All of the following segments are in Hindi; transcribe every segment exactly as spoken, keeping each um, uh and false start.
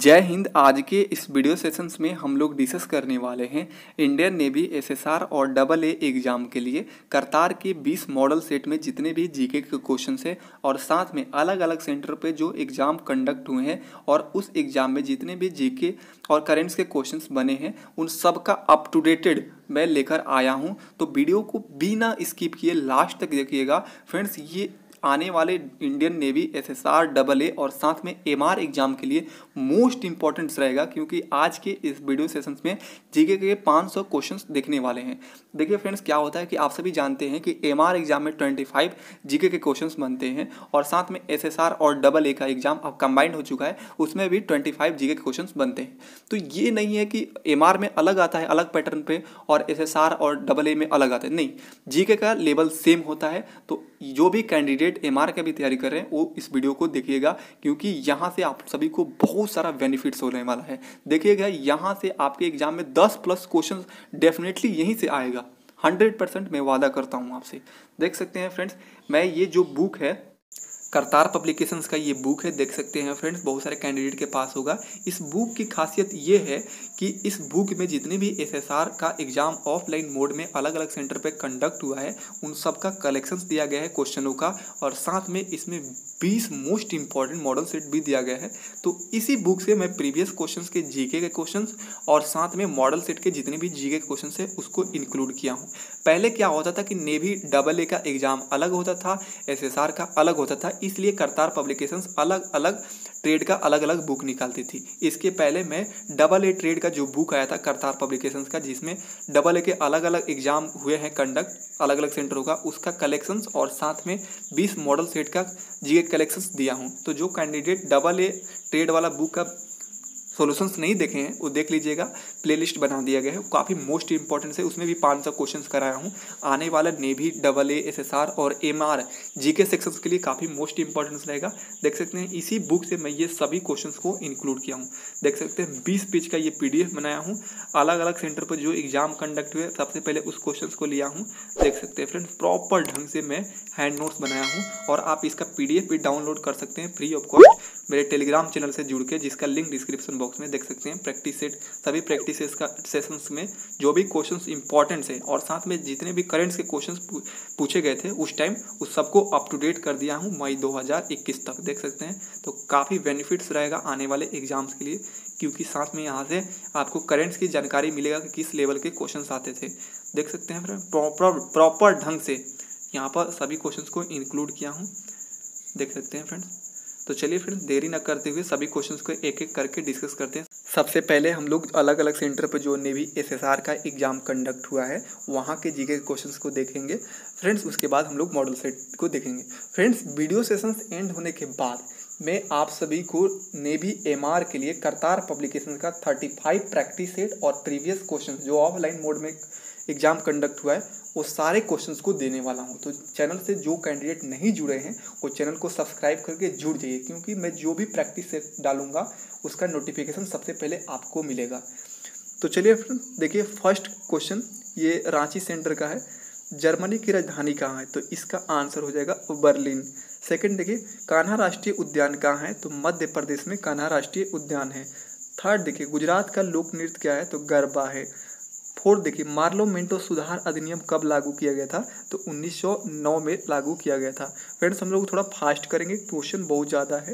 जय हिंद। आज के इस वीडियो सेशंस में हम लोग डिस्कस करने वाले हैं इंडियन नेवी एसएसआर और डबल ए एग्जाम के लिए करतार के बीस मॉडल सेट में जितने भी जीके के क्वेश्चन है और साथ में अलग अलग सेंटर पे जो एग्जाम कंडक्ट हुए हैं और उस एग्जाम में जितने भी जीके और करेंट्स के क्वेश्चंस बने हैं उन सब का अप टू डेटेड मैं लेकर आया हूं। तो वीडियो को बिना स्किप किए लास्ट तक देखिएगा फ्रेंड्स। ये आने वाले Indian Navy SSR double A और साथ में एमआर एग्जाम के लिए मोस्ट इंपॉर्टेंट रहेगा, क्योंकि आज के इस वीडियो सेशंस में जीके के पाँच सौ क्वेश्चंस देखने वाले हैं। देखिए फ्रेंड्स, क्या होता है कि आप सभी जानते हैं कि एमआर एग्जाम में पच्चीस जीके के क्वेश्चंस बनते हैं और साथ में एसएसआर और डबल ए का एग्जाम अब कंबाइंड हो चुका है, उसमें भी पच्चीस जीके के क्वेश्चंस बनते हैं। तो ये नहीं है कि एमआर में अलग आता है अलग पैटर्न पे और एसएसआर और डबल ए में अलग आता है, नहीं, जीके का लेवल सेम होता है। तो जो भी कैंडिडेट एमआर का भी तैयारी कर रहे हैं वो इस वीडियो को देखिएगा, क्योंकि यहाँ से आप सभी को बहुत सारा बेनिफिट्स होने वाला है। देखिएगा, यहाँ से आपके एग्जाम में दस प्लस क्वेश्चन डेफिनेटली यहीं से आएगा, हंड्रेड परसेंट मैं वादा करता हूँ आपसे। देख सकते हैं फ्रेंड्स, मैं ये जो बुक है करतार पब्लिकेशंस का ये बुक है, देख सकते हैं फ्रेंड्स, बहुत सारे कैंडिडेट के पास होगा। इस बुक की खासियत ये है कि इस बुक में जितने भी एसएसआर का एग्जाम ऑफलाइन मोड में अलग अलग सेंटर पे कंडक्ट हुआ है उन सब का कलेक्शंस दिया गया है क्वेश्चनों का, और साथ में इसमें बीस मोस्ट इंपॉर्टेंट मॉडल सेट भी दिया गया है। तो इसी बुक से मैं प्रीवियस क्वेश्चंस के जीके के क्वेश्चंस और साथ में मॉडल सेट के जितने भी जीके के क्वेश्चंस है उसको इंक्लूड किया हूँ। पहले क्या होता था कि नेवी डबल ए का एग्जाम अलग होता था, एसएसआर का अलग होता था, इसलिए करतार पब्लिकेशंस अलग अलग ट्रेड का अलग अलग बुक निकालती थी। इसके पहले मैं डबल ए ट्रेड का जो बुक आया था करतार पब्लिकेशंस का, जिसमें डबल ए के अलग अलग एग्जाम हुए हैं कंडक्ट अलग अलग सेंटरों का, उसका कलेक्शंस और साथ में बीस मॉडल सेट का जीके कलेक्शंस दिया हूं। तो जो कैंडिडेट डबल ए ट्रेड वाला बुक का सॉल्यूशंस नहीं देखे हैं वो देख लीजिएगा, प्लेलिस्ट बना दिया गया है, काफ़ी मोस्ट इंपॉर्टेंट है, उसमें भी पाँच सौ क्वेश्चंस कराया हूँ। आने वाला नेवी डबल ए एसएसआर और एमआर जीके सेक्शंस के लिए काफ़ी मोस्ट इंपॉर्टेंस रहेगा। देख सकते हैं इसी बुक से मैं ये सभी क्वेश्चंस को इंक्लूड किया हूँ। देख सकते हैं बीस पेज का ये पीडीएफ बनाया हूँ, अलग अलग सेंटर पर जो एग्जाम कंडक्ट हुए सबसे पहले उस क्वेश्चन को लिया हूँ। देख सकते हैं फ्रेंड्स, प्रॉपर ढंग से मैं हैंड नोट्स बनाया हूँ और आप इसका पीडीएफ भी डाउनलोड कर सकते हैं फ्री ऑफ कॉस्ट मेरे टेलीग्राम चैनल से जुड़ के, जिसका लिंक डिस्क्रिप्शन बॉक्स में देख सकते हैं। प्रैक्टिस सेट सभी प्रैक्टिस का सेशंस में जो भी क्वेश्चंस इंपॉर्टेंट है और साथ में जितने भी करेंट्स के क्वेश्चंस पूछे गए थे उस टाइम उस सबको अप टू डेट कर दिया हूँ मई दो हज़ार इक्कीस तक। देख सकते हैं, तो काफ़ी बेनिफिट्स रहेगा आने वाले एग्जाम्स के लिए, क्योंकि साथ में यहाँ से आपको करेंट्स की जानकारी मिलेगा कि किस लेवल के क्वेश्चन आते थे। देख सकते हैं फ्रेंड, प्रॉपर प्रॉपर ढंग से यहाँ पर सभी क्वेश्चंस को इंक्लूड किया हूँ। देख सकते हैं फ्रेंड्स, तो चलिए फ्रेंड्स देरी न करते हुए सभी क्वेश्चंस को एक एक करके डिस्कस करते हैं। सबसे पहले हम लोग अलग अलग सेंटर पर जो नेवी एसएसआर का एग्जाम कंडक्ट हुआ है वहाँ के जीके के क्वेश्चंस को देखेंगे फ्रेंड्स, उसके बाद हम लोग मॉडल सेट को देखेंगे। फ्रेंड्स, वीडियो सेशंस एंड होने के बाद मैं आप सभी को नेवी एमआर के लिए करतार पब्लिकेशन का पैंतीस प्रैक्टिस सेट और प्रीवियस क्वेश्चन जो ऑफलाइन मोड में एग्जाम कंडक्ट हुआ है वो सारे क्वेश्चंस को देने वाला हूं। तो चैनल से जो कैंडिडेट नहीं जुड़े हैं वो चैनल को सब्सक्राइब करके जुड़ जाइए, क्योंकि मैं जो भी प्रैक्टिस सेट डालूंगा उसका नोटिफिकेशन सबसे पहले आपको मिलेगा। तो चलिए देखिए, फर्स्ट क्वेश्चन ये रांची सेंटर का है, जर्मनी की राजधानी कहाँ है? तो इसका आंसर हो जाएगा बर्लिन। सेकंड देखिए, कान्हा राष्ट्रीय उद्यान कहाँ है? तो मध्य प्रदेश में कान्हा राष्ट्रीय उद्यान है। थर्ड देखिए, गुजरात का लोक नृत्य क्या है? तो गरबा है। फोर्थ देखिए, मार्लो मिंटो सुधार अधिनियम कब लागू किया गया था? तो उन्नीस सौ नौ में लागू किया गया था। फ्रेंड्स, हम लोग थोड़ा फास्ट करेंगे, क्वेश्चन बहुत ज़्यादा है।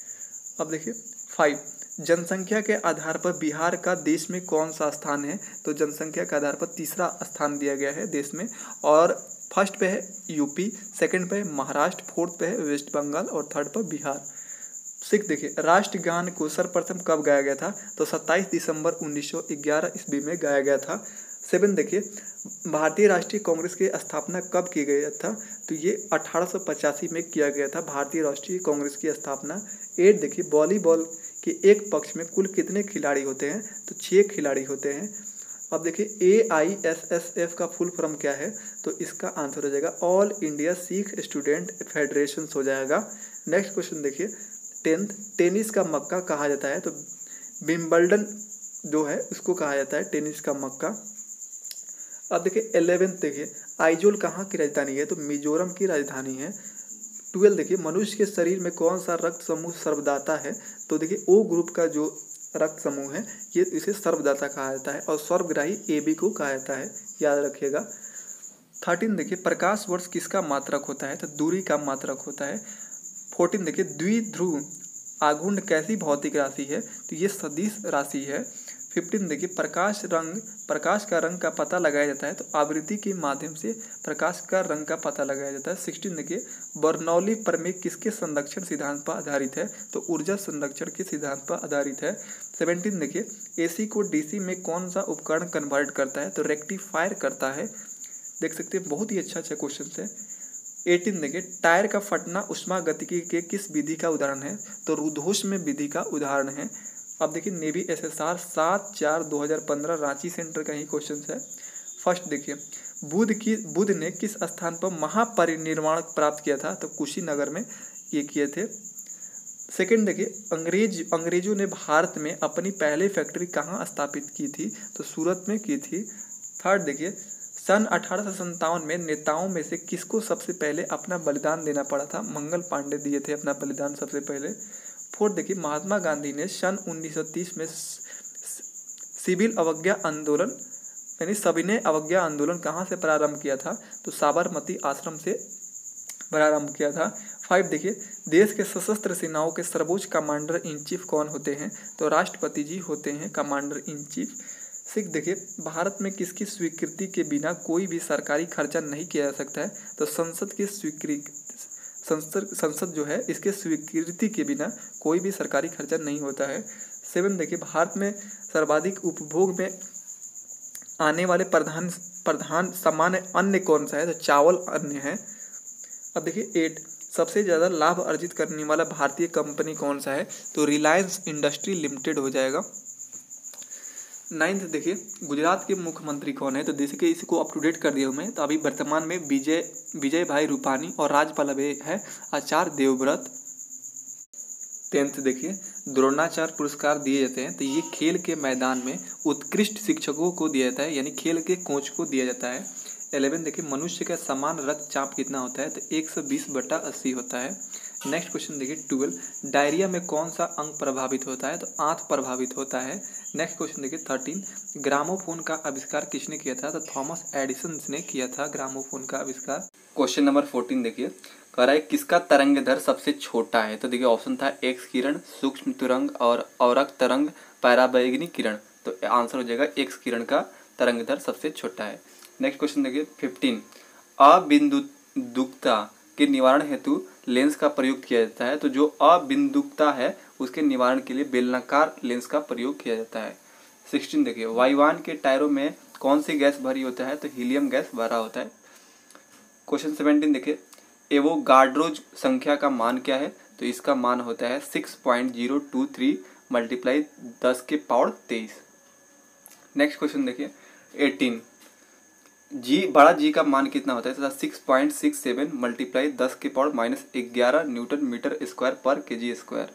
अब देखिए फाइव, जनसंख्या के आधार पर बिहार का देश में कौन सा स्थान है? तो जनसंख्या के आधार पर तीसरा स्थान दिया गया है देश में, और फर्स्ट पे है यूपी, सेकंड पे है महाराष्ट्र, फोर्थ पे है वेस्ट बंगाल और थर्ड पर बिहार। सिक्स देखिए, राष्ट्रगान को सर्वप्रथम कब गाया गया था? तो सत्ताईस दिसंबर उन्नीस सौ ग्यारह ईस्वी में गाया गया था। सेवन देखिए, भारतीय राष्ट्रीय कांग्रेस की स्थापना कब की गई था? तो ये अठारह सौ पचासी में किया गया था भारतीय राष्ट्रीय कांग्रेस की स्थापना। एट देखिए, वॉलीबॉल के एक पक्ष में कुल कितने खिलाड़ी होते हैं? तो छः खिलाड़ी होते हैं। अब देखिए, A I S S F का फुल फॉर्म क्या है? तो इसका आंसर हो जाएगा all India Sikh student federation हो जाएगा। नेक्स्ट क्वेश्चन देखिए, टेंथ, टेनिस का मक्का कहा जाता है? तो विंबलडन जो है उसको कहा जाता है टेनिस का मक्का। अब देखिए इलेवेंथ देखिए, आइजोल कहाँ की राजधानी है? तो मिजोरम की राजधानी है। ट्वेल्थ देखिए, मनुष्य के शरीर में कौन सा रक्त समूह सर्वदाता है? तो देखिए ओ ग्रुप का जो रक्त समूह है, ये इसे सर्वदाता कहा जाता है और सर्वग्राही ए बी को कहा जाता है, याद रखिएगा। थर्टीन देखिए प्रकाश वर्ष किसका मात्रक होता है, तो दूरी का मात्रक होता है। फोर्टीन देखिए द्विध्रुव आघूर्ण कैसी भौतिक राशि है, तो ये सदिश राशि है। फिफ्टीन देखिए प्रकाश रंग प्रकाश का रंग का पता लगाया जाता है, तो आवृत्ति के माध्यम से प्रकाश का रंग का पता लगाया जाता है। सिक्सटीन देखिए बर्नौली प्रमेय किसके संरक्षण सिद्धांत पर आधारित है, तो ऊर्जा संरक्षण के सिद्धांत पर आधारित है। सेवेंटीन देखिए एसी को डीसी में कौन सा उपकरण कन्वर्ट करता है, तो रेक्टिफायर करता है, देख सकते हैं, बहुत ही अच्छा अच्छा क्वेश्चन है। एटीन देखिए टायर का फटना उष्मागतिकी के किस विधि का उदाहरण है, तो रुद्धोष्म विधि का उदाहरण है। अब देखिए नेवी एसएसआर सात चार दो हज़ार पंद्रह रांची सेंटर का ही क्वेश्चन है। फर्स्ट देखिए बुद्ध की बुद्ध ने किस स्थान पर महापरिनिर्वाण प्राप्त किया था, तो कुशीनगर में ये किए थे। सेकंड देखिए अंग्रेज अंग्रेजों ने भारत में अपनी पहली फैक्ट्री कहाँ स्थापित की थी, तो सूरत में की थी। थर्ड देखिए सन अठारह सौ संतावन में नेताओं में से किसको सबसे पहले अपना बलिदान देना पड़ा था, मंगल पांडे दिए थे अपना बलिदान सबसे पहले। फोर्थ देखिए महात्मा गांधी ने सन उन्नीस सौ तीस में सिविल अवज्ञा आंदोलन यानी सविनय अवज्ञा आंदोलन कहाँ से प्रारंभ किया था, तो साबरमती आश्रम से प्रारंभ किया था। फाइव देखिए देश के सशस्त्र सेनाओं के सर्वोच्च कमांडर इन चीफ कौन होते हैं, तो राष्ट्रपति जी होते हैं कमांडर इन चीफ। सिक्स देखिए भारत में किसकी स्वीकृति के बिना कोई भी सरकारी खर्चा नहीं किया जा सकता है, तो संसद की स्वीकृति संसद संसद जो है इसके स्वीकृति के बिना कोई भी सरकारी खर्चा नहीं होता है। सेवन देखिए भारत में सर्वाधिक उपभोग में आने वाले प्रधान प्रधान सामान्य अन्न कौन सा है, तो चावल अन्न है। अब देखिए एट सबसे ज़्यादा लाभ अर्जित करने वाला भारतीय कंपनी कौन सा है, तो रिलायंस इंडस्ट्री लिमिटेड हो जाएगा। नाइन्थ देखिए गुजरात के मुख्यमंत्री कौन है, तो देखिए इसको अप टू डेट कर दिया हूँ मैं, तो अभी वर्तमान में विजय विजय भाई रूपानी और राजपाल है आचार्य देवव्रत। टेंथ देखिए द्रोणाचार्य पुरस्कार दिए जाते हैं, तो ये खेल के मैदान में उत्कृष्ट शिक्षकों को दिया जाता है, यानी खेल के कोच को दिया जाता है। इलेवन देखिए मनुष्य का समान रक्तचाप कितना होता है, तो एक सौ बीस बटा अस्सी होता है। नेक्स्ट क्वेश्चन देखिए ट्वेल्व डायरिया में कौन सा अंग प्रभावित होता है, तो आंत प्रभावित होता है। नेक्स्ट क्वेश्चन देखिए थर्टीन ग्रामोफोन का आविष्कार किसने किया था, तो थॉमस एडिसन ने किया था ग्रामोफोन का आविष्कार। क्वेश्चन नंबर फोर्टीन देखिए कह रहा है किसका तरंगदैर्घ्य सबसे छोटा है, तो देखिए ऑप्शन था एक्स किरण, सूक्ष्म तरंग और औरक तरंग, पैराबैंगनी किरण, तो आंसर हो जाएगा एक्स किरण का तरंगदैर्घ्य सबसे छोटा है। नेक्स्ट क्वेश्चन देखिए फिफ्टीन अबिंदुकता के निवारण हेतु लेंस का प्रयोग किया जाता है, तो जो अबिंदुकता है उसके निवारण के लिए बेलनाकार लेंस का प्रयोग किया जाता है। सिक्सटीन देखिए वायुयान के टायरों में कौन सी गैस भरी होता है, तो हीलियम गैस भरा होता है। क्वेश्चन सेवेंटीन देखिए एवोगाड्रो संख्या का मान क्या है, तो इसका मान होता है six point zero two three multiply दस के पावर तेईस। नेक्स्ट क्वेश्चन देखिए एटीन जी बड़ा जी का मान कितना होता है, तो six point six seven multiply दस के पावर माइनस ग्यारह न्यूटन मीटर स्क्वायर पर K G square.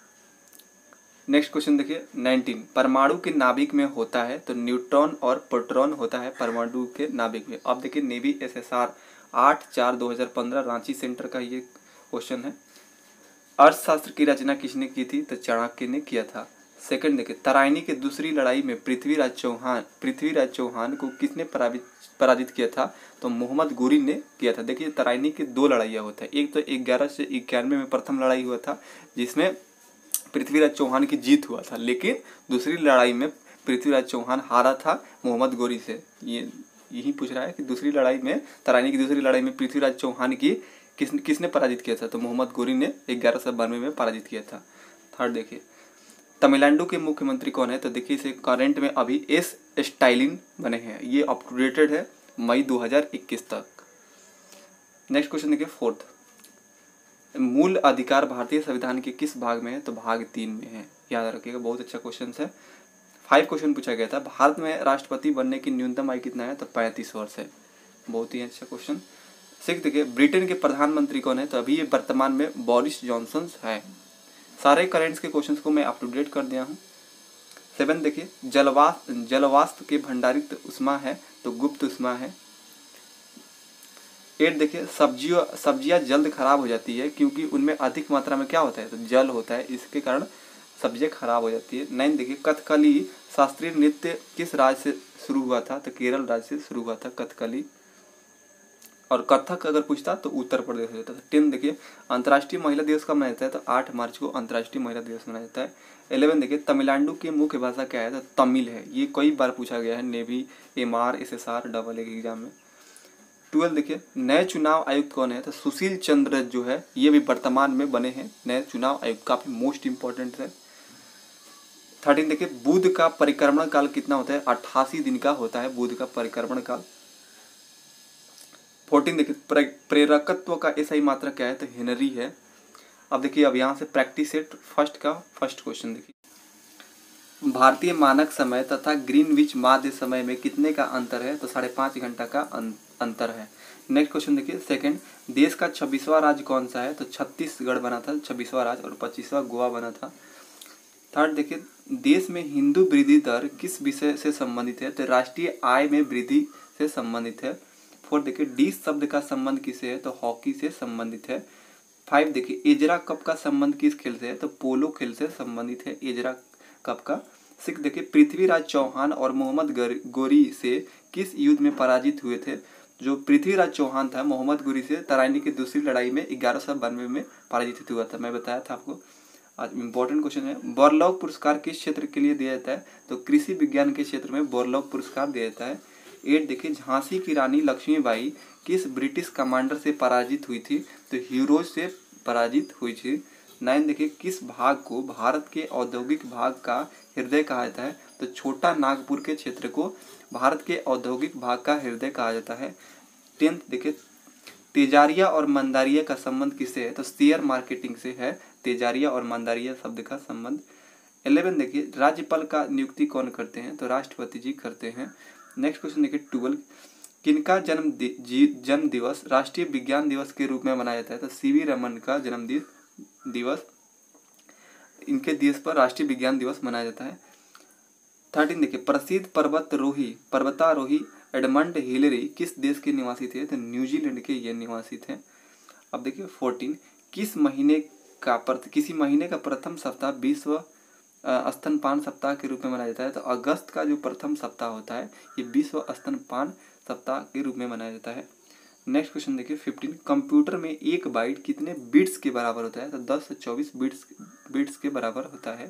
Next question देखिए नाइनटीन परमाणु के नाभिक में होता है, तो न्यूट्रॉन और प्रोटॉन होता है परमाणु के नाभिक में। अब देखिए नेवी एसएसआर आठ चार दो हजार पंद्रह रांची सेंटर का ये क्वेश्चन है। अर्थशास्त्र की रचना किसने की थी, तो चाणक्य ने किया था। सेकंड देखिए तराइनी की दूसरी लड़ाई में पृथ्वीराज चौहान पृथ्वीराज चौहान को किसने पराजित पराजित किया था, तो मोहम्मद गोरी ने किया था। देखिए तराइनी की दो लड़ाइयाँ होता है, एक तो ग्यारह से इक्यानवे में प्रथम लड़ाई हुआ था जिसमें पृथ्वीराज चौहान की जीत हुआ था, लेकिन दूसरी लड़ाई में पृथ्वीराज चौहान हारा था मोहम्मद गोरी से। ये यही पूछ रहा है कि दूसरी लड़ाई में तराइनी की दूसरी लड़ाई में पृथ्वीराज चौहान की किस किसने पराजित किया था, तो मोहम्मद गोरी ने ग्यारह सौ बानवे में पराजित किया था। थर्ड देखिए तमिलनाडु के मुख्यमंत्री कौन है, तो देखिए इसे करंट में अभी एस स्टालिन बने हैं, ये अप टू डेटेड है मई दो हज़ार इक्कीस तक। नेक्स्ट क्वेश्चन देखिए फोर्थ मूल अधिकार भारतीय संविधान के किस भाग में है, तो भाग तीन में है, याद रखिएगा, बहुत अच्छा क्वेश्चन है। फाइव क्वेश्चन पूछा गया था भारत में राष्ट्रपति बनने की न्यूनतम आयु कितना है, तो पैंतीस वर्ष है, बहुत ही अच्छा क्वेश्चन। सिक्स देखिए ब्रिटेन के प्रधानमंत्री कौन है, तो अभी ये वर्तमान में बोरिस जॉनसन है। सारे करेंट्स के क्वेश्चंस को मैं अप टू डेट कर दिया हूँ। सेवन देखिए जलवाष्प जलवाष्प के भंडारित उष्मा है, तो गुप्त उष्मा है। एट देखिए सब्जियों सब्जियां जल्द खराब हो जाती है क्योंकि उनमें अधिक मात्रा में क्या होता है, तो जल होता है, इसके कारण सब्जेक्ट खराब हो जाती है। नाइन देखिए कथकली शास्त्रीय नृत्य किस राज्य से शुरू हुआ था, तो केरल राज्य से शुरू हुआ था कथकली। और कथक अगर पूछता तो उत्तर प्रदेश हो जाता था। टेन देखिए अंतर्राष्ट्रीय महिला दिवस कब मनाया जाता है, तो आठ मार्च को अंतर्राष्ट्रीय महिला दिवस मनाया जाता है। इलेवन देखिए तमिलनाडु की मुख्य भाषा क्या है, तो तमिल है। ये कई बार पूछा गया है Navy, M R, S S R, double A के एग्जाम में। ट्वेल्व देखिए नए चुनाव आयुक्त कौन है, तो सुशील चंद्र जो है ये भी वर्तमान में बने हैं नए चुनाव आयुक्त, काफी मोस्ट इंपॉर्टेंट है। थर्टीन देखिए बुध का परिक्रमण काल कितना होता है, अट्ठासी दिन का होता है बुध का परिक्रमण काल। फोर्टीन देखिए प्रे, प्रेरकत्व का ऐसा ही मात्रा क्या है, तो हेनरी है। अब देखिए अब यहाँ से प्रैक्टिस सेट फर्स्ट का फर्स्ट क्वेश्चन देखिए भारतीय मानक समय तथा ग्रीनविच माध्य समय में कितने का अंतर है, तो साढ़े पाँच घंटा का अंतर है। नेक्स्ट क्वेश्चन देखिए सेकंड देश का छब्बीसवां राज्य कौन सा है, तो छत्तीसगढ़ बना था छब्बीसवां राज्य, और पच्चीसवां गोवा बना था। थर्ड देखिए देश में हिंदू वृद्धि दर किस विषय से संबंधित है, तो राष्ट्रीय आय में वृद्धि से संबंधित है। फोर्थ देखिए डिश शब्द का संबंध किससे है, तो हॉकी से संबंधित है। फाइव देखिए एजरा कप का संबंध किस खेल से है, तो पोलो खेल से संबंधित है एजरा कप का। सिक्स देखिए पृथ्वीराज चौहान और मोहम्मद गोरी से किस युद्ध में पराजित हुए थे, जो पृथ्वीराज चौहान था मोहम्मद गोरी से तराइनी की दूसरी लड़ाई में ग्यारह सौ बानवे में पराजित हुआ था, मैं बताया था आपको। आज इम्पोर्टेंट क्वेश्चन है बोरलॉग पुरस्कार किस क्षेत्र के लिए दिया जाता है, तो कृषि विज्ञान के क्षेत्र में बोरलॉग पुरस्कार दिया जाता है। एट देखिए झांसी की रानी लक्ष्मीबाई किस ब्रिटिश कमांडर से पराजित हुई थी, तो हीरोज से पराजित हुई थी। नाइन देखिए किस भाग को भारत के औद्योगिक भाग का हृदय कहा जाता है, तो छोटा नागपुर के क्षेत्र को भारत के औद्योगिक भाग का हृदय कहा जाता है। टेंथ देखिए तेजारिया और मंदारिया का संबंध किससे है, तो शेयर मार्केटिंग से है तेजारिया और मंदारिया शब्द का संबंध। इलेवन देखिए राज्यपाल का नियुक्ति कौन करते हैं, तो राष्ट्रपति जी करते हैं। नेक्स्ट क्वेश्चन देखिए ट्वेल्व किनका जन्म जन्म दिवस राष्ट्रीय विज्ञान दिवस के रूप में मनाया जाता है, तो सी वी रमन का जन्म दिवस इनके दिवस पर राष्ट्रीय विज्ञान दिवस मनाया जाता है। थर्टीन देखिए प्रसिद्ध पर्वतारोही पर्वतारोही एडमंड हिलरी किस देश के निवासी थे, तो न्यूजीलैंड के ये निवासी थे। अब देखिए फोर्टीन किस महीने का किसी महीने का प्रथम सप्ताह विश्व स्तनपान सप्ताह के रूप में मनाया जाता है, तो अगस्त का जो प्रथम सप्ताह होता है ये विश्व स्तनपान सप्ताह के रूप में मनाया जाता है। नेक्स्ट क्वेश्चन देखिए फिफ्टीन कंप्यूटर में एक बाइट कितने बिट्स के बराबर होता है, तो दस से चौबीस बिट्स बिट्स के बराबर होता है।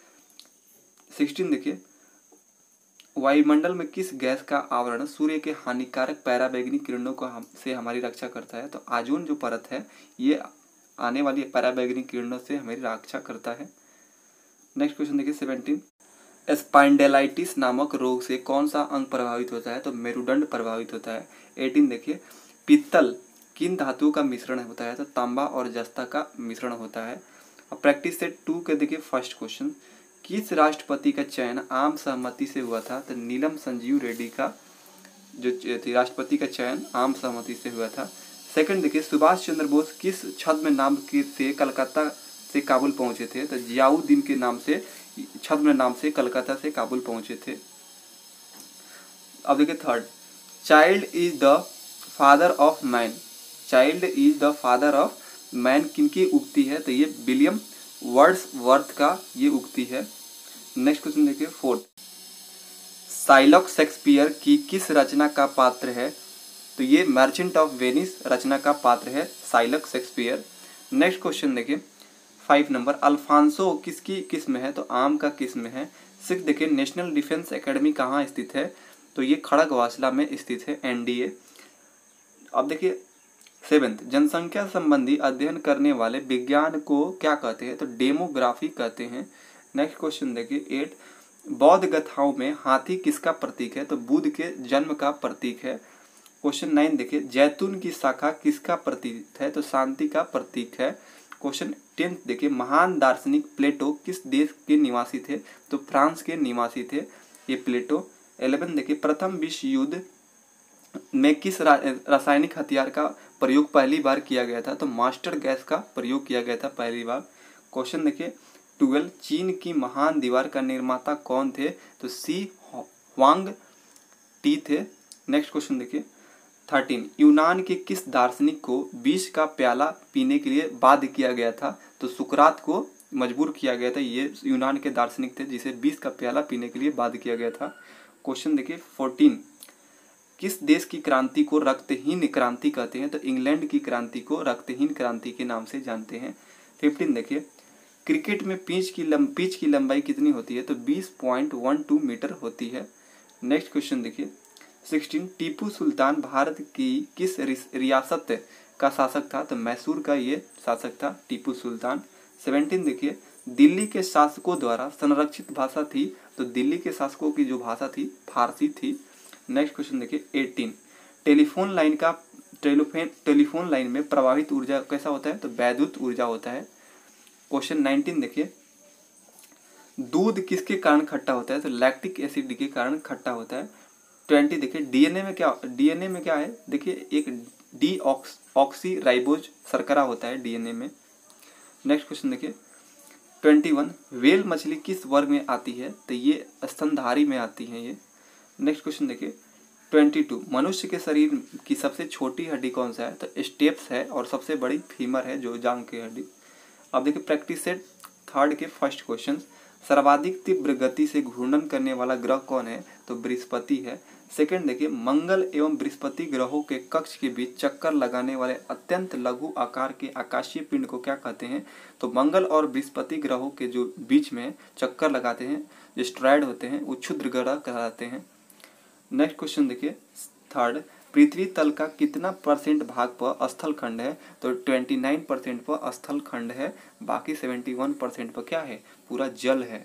सिक्सटीन देखिए वायुमंडल में किस गैस का आवरण सूर्य के हानिकारक पराबैंगनी किरणों को हम से हमारी रक्षा करता है, तो ओजोन जो परत है ये आने वाली पराबैंगनी किरणों से हमारी रक्षा करता है। नेक्स्ट क्वेश्चन देखिए सेवेंटीन स्पाइंडेलाइटिस नामक रोग से कौन सा अंग प्रभावित होता है, तो मेरुदंड प्रभावित होता है। एटीन देखिए पित्तल किन धातुओं का मिश्रण होता है, तो तांबा और जस्ता का मिश्रण होता है। अब प्रैक्टिस सेट टू के देखिए फर्स्ट क्वेश्चन किस राष्ट्रपति का चयन आम सहमति से हुआ था, तो नीलम संजीव रेड्डी का जो राष्ट्रपति का चयन आम सहमति से हुआ था। सेकंड देखिए सुभाष चंद्र बोस किस छद्म नाम के से कलकत्ता से काबुल पहुंचे थे, तो जियाउद्दीन के नाम से छद्म नाम से कलकत्ता से काबुल पहुंचे थे। अब देखिए third child is the father of man child is the father of man किनकी उक्ति है, तो ये विलियम वर्ड्सवर्थ का ये उक्ति है। नेक्स्ट क्वेश्चन देखिए फोर्थ शाइलॉक शेक्सपियर की किस रचना का पात्र है, तो ये मर्चेंट ऑफ वेनिस रचना का पात्र है शाइलॉक शेक्सपियर। नेक्स्ट क्वेश्चन देखिए फाइव नंबर अल्फांसो किसकी किस्म है, तो आम का किस्म है। सिक्स देखिए नेशनल डिफेंस एकेडमी कहाँ स्थित है, तो ये खड़गवासला में स्थित है एन डी ए। अब देखिए सेवेंथ जनसंख्या संबंधी अध्ययन करने वाले विज्ञान को क्या कहते हैं, तो डेमोग्राफी कहते हैं। नेक्स्ट क्वेश्चन देखिए एट बौद्ध गाथाओं में हाथी किसका प्रतीक है, तो बुद्ध के जन्म का प्रतीक है। क्वेश्चन नाइन देखिए जैतून की शाखा किसका प्रतीक है, तो शांति का प्रतीक है। क्वेश्चन टेंथ देखिए महान दार्शनिक प्लेटो किस देश के निवासी थे, तो फ्रांस के निवासी थे ये प्लेटो। इलेवन देखिए प्रथम विश्व युद्ध में किस रासायनिक हथियार का प्रयोग पहली बार किया गया था, तो मास्टर गैस का प्रयोग किया गया था पहली बार। क्वेश्चन देखिए ट्वेल्व चीन की महान दीवार का निर्माता कौन थे, तो सी हुआंग टी थे। नेक्स्ट क्वेश्चन देखिए थर्टीन यूनान के किस दार्शनिक को विष का प्याला पीने के लिए बाध्य किया गया था, तो सुकरात को मजबूर किया गया था, ये यूनान के दार्शनिक थे जिसे बीस का प्याला पीने के लिए बाध्य किया गया था। क्वेश्चन देखिए फोर्टीन, किस देश की क्रांति को रक्तहीन क्रांति कहते हैं? तो इंग्लैंड की क्रांति को रक्तहीन क्रांति के नाम से जानते हैं। फिफ्टीन देखिए, क्रिकेट में पिच की लंब पिच की लंबाई कितनी होती है? तो बीस पॉइंट वन टू मीटर होती है। नेक्स्ट क्वेश्चन देखिए सिक्सटीन, टीपू सुल्तान भारत की किस रियासत का शासक था? तो मैसूर का ये शासक था टीपू सुल्तान। सेवेंटीन देखिए, दिल्ली के शासकों द्वारा संरक्षित भाषा थी? तो दिल्ली के शासकों की जो भाषा थी फारसी थी। नेक्स्ट क्वेश्चन देखिए एटीन, टेलीफोन लाइन का टेलीफोन टेलीफोन लाइन में प्रवाहित ऊर्जा कैसा होता है? तो वैद्युत ऊर्जा होता है। क्वेश्चन नाइनटीन देखिए, दूध किसके कारण खट्टा होता है? तो लैक्टिक एसिड के कारण खट्टा होता है। ट्वेंटी देखिए, डीएनए में क्या डीएनए में क्या है? देखिए एक डी ऑक्स ऑक्सी राइबोज शर्करा होता है डीएनए में। नेक्स्ट क्वेश्चन देखिए ट्वेंटी वन, व्हेल मछली किस वर्ग में आती है? तो ये स्तनधारी में आती है ये। नेक्स्ट क्वेश्चन देखिए ट्वेंटी टू, मनुष्य के शरीर की सबसे छोटी हड्डी कौन सा है? तो स्टेप्स है और सबसे बड़ी फीमर है जो जांग की हड्डी। अब देखिए प्रैक्टिस सेट थर्ड के फर्स्ट क्वेश्चन, सर्वाधिक तीव्र गति से घूर्णन करने वाला ग्रह कौन है? तो बृहस्पति है। सेकंड देखिए, मंगल एवं बृहस्पति ग्रहों के कक्ष के बीच चक्कर लगाने वाले अत्यंत लघु आकार के आकाशीय पिंड को क्या कहते हैं? तो मंगल और बृहस्पति ग्रहों के जो बीच में चक्कर लगाते हैं, जो स्ट्रैड होते हैं, वो क्षुद्र ग्रह कहलाते हैं। नेक्स्ट क्वेश्चन देखिए थर्ड, पृथ्वी तल का कितना परसेंट भाग पर स्थल खंड है? तो उनतीस परसेंट पर स्थल खंड है, बाकी इकहत्तर परसेंट पर क्या है? पूरा जल है।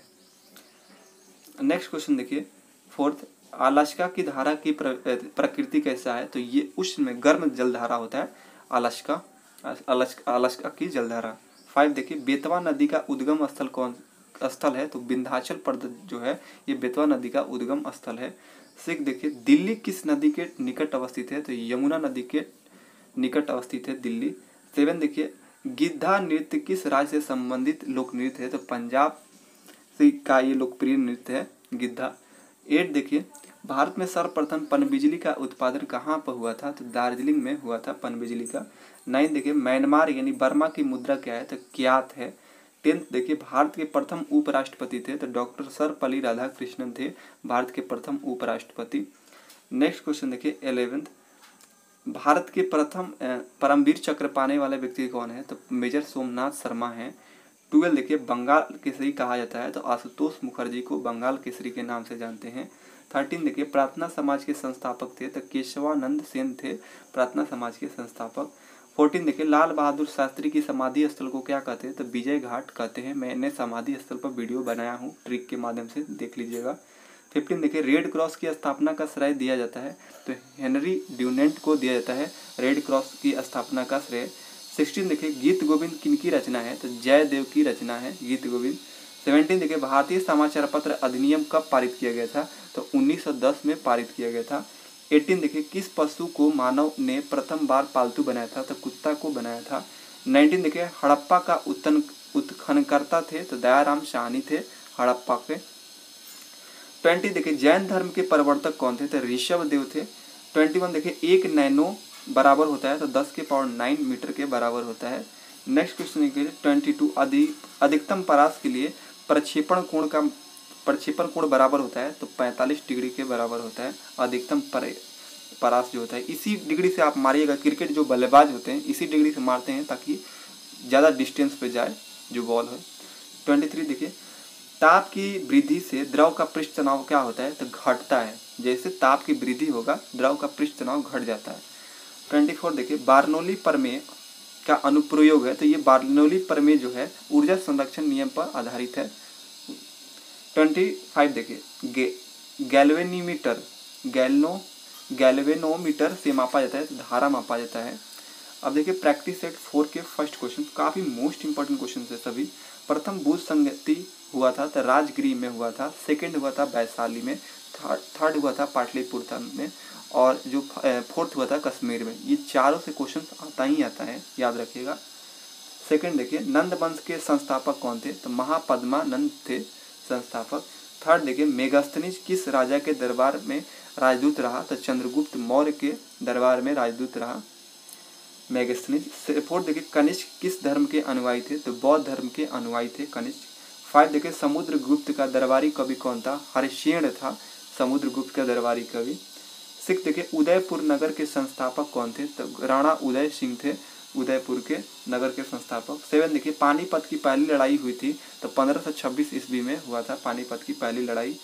नेक्स्ट क्वेश्चन देखिए फोर्थ, अलास्का की धारा की प्रकृति कैसा है? तो ये उष्ण में गर्म जलधारा होता है अलास्का अलास्का अलास्का की जलधारा। फाइव देखिए, बेतवा नदी का उद्गम स्थल कौन स्थल है? तो विंध्याचल पर्वत जो है ये बेतवा नदी का उद्गम स्थल है। सिक्स देखिए, दिल्ली किस नदी के निकट अवस्थित है? तो यमुना नदी के निकट अवस्थित है दिल्ली। सेवन देखिए, गिद्धा नृत्य किस राज्य से संबंधित लोक नृत्य है? तो पंजाब से का ये लोकप्रिय नृत्य है गिद्धा। एट देखिए, भारत में सर्वप्रथम पनबिजली का उत्पादन कहाँ पर हुआ था? तो दार्जिलिंग में हुआ था पनबिजली का। नाइन देखिए, म्यांमार यानी बर्मा की मुद्रा क्या है? तो क्यात है। टेंथ देखिए, भारत के प्रथम उपराष्ट्रपति थे? तो डॉक्टर सर्वपल्ली राधाकृष्णन थे भारत के प्रथम उपराष्ट्रपति। नेक्स्ट क्वेश्चन देखिए इलेवेंथ, भारत के प्रथम परमवीर चक्र पाने वाले व्यक्ति कौन है? तो मेजर सोमनाथ शर्मा है। ट्वेल्व देखिए, बंगाल केसरी कहा जाता है? तो आशुतोष मुखर्जी को बंगाल केसरी के नाम से जानते हैं। थर्टीन देखिए, प्रार्थना समाज के संस्थापक थे? तो केशवानंद सेन थे प्रार्थना समाज के संस्थापक। फोर्टीन देखिए, लाल बहादुर शास्त्री की समाधि स्थल को क्या कहते हैं? तो विजय घाट कहते हैं। मैंने समाधि स्थल पर वीडियो बनाया हूँ, ट्रिक के माध्यम से देख लीजिएगा। फिफ्टीन देखिए, रेड क्रॉस की स्थापना का श्रेय दिया जाता है? तो हेनरी ड्यूनेंट को दिया जाता है रेड क्रॉस की स्थापना का श्रेय। सिक्सटीन देखिए, गीत गोविंद किनकी रचना है? तो जयदेव की रचना है गीत गोविंद। सेवेंटीन देखिए, भारतीय समाचार पत्र अधिनियम कब पारित किया गया था? तो उन्नीस सौ दस में पारित किया गया था। एटीन देखिए, किस पशु को मानव ने प्रथम बार पालतू बनाया था? तो कुत्ता को बनाया था। नाइनटीन देखिए, हड़प्पा का उत्खनन उत्खननकर्ता थे? तो दयाराम साहनी थे हड़प्पा के। ट्वेंटी देखिए, जैन धर्म के प्रवर्तक कौन थे? तो ऋषभ देव थे। ट्वेंटी वन देखिए, एक नैनो बराबर होता है? तो दस के पावर नाइन मीटर के बराबर होता है। नेक्स्ट क्वेश्चन देखिए ट्वेंटी टू, अधिक अधिकतम परास के लिए प्रक्षेपण कोण का प्रक्षेपण कोण बराबर होता है? तो पैंतालीस डिग्री के बराबर होता है अधिकतम पर परास जो होता है। इसी डिग्री से आप मारिएगा, क्रिकेट जो बल्लेबाज होते हैं इसी डिग्री से मारते हैं ताकि ज़्यादा डिस्टेंस पे जाए जो बॉल है। ट्वेंटी थ्री देखिए, ताप की वृद्धि से द्रव का पृष्ठ तनाव क्या होता है? तो घटता है। जैसे ताप की वृद्धि होगा द्रव का पृष्ठ तनाव घट जाता है। ट्वेंटी फोर देखिए, बार्नौली प्रमेय का अनुप्रयोग है? तो ये बार्नौली प्रमेय जो है ऊर्जा संरक्षण नियम पर आधारित है। ट्वेंटी फाइव देखिए, गे गैल्वेनीमीटर गैल्नो गैल्वेनोमीटर से मापा जाता है? तो धारा मापा जाता है। अब देखिए प्रैक्टिस सेट फोर के फर्स्ट क्वेश्चन, काफ़ी मोस्ट इंपॉर्टेंट क्वेश्चन है सभी। प्रथम भूज संगति हुआ था? तो राजगृह में हुआ था। सेकंड हुआ था वैशाली में। थर्ड थर्ड हुआ था पाटलिपुत्र में। और जो फोर्थ हुआ था कश्मीर में। ये चारों से क्वेश्चन आता ही आता है, याद रखिएगा। सेकंड देखिए, नंद वंश के संस्थापक कौन थे? तो महापद्मानंद थे संस्थापक। थर्ड देखिए, मेगास्थनीज किस राजा के दरबार में राजदूत रहा? तो चंद्रगुप्त मौर्य के दरबार में राजदूत रहा। मैगस्थनीज। फोर देखिए कनिष्क किस धर्म के अनुयायी थे, तो बौद्ध धर्म के अनुयायी थे कनिष्क। फाइव देखिए समुद्रगुप्त का दरबारी कवि कौन था, हरिश्चंद्र था समुद्रगुप्त का दरबारी कवि। सिक्स देखिए उदयपुर नगर के संस्थापक कौन थे, तो राणा उदय सिंह थे उदयपुर के नगर के संस्थापक। सेवन देखिए पानीपत की पहली लड़ाई हुई थी, तो पंद्रह सौ छब्बीस ईस्वी में हुआ था पानीपत की पहली लड़ाई।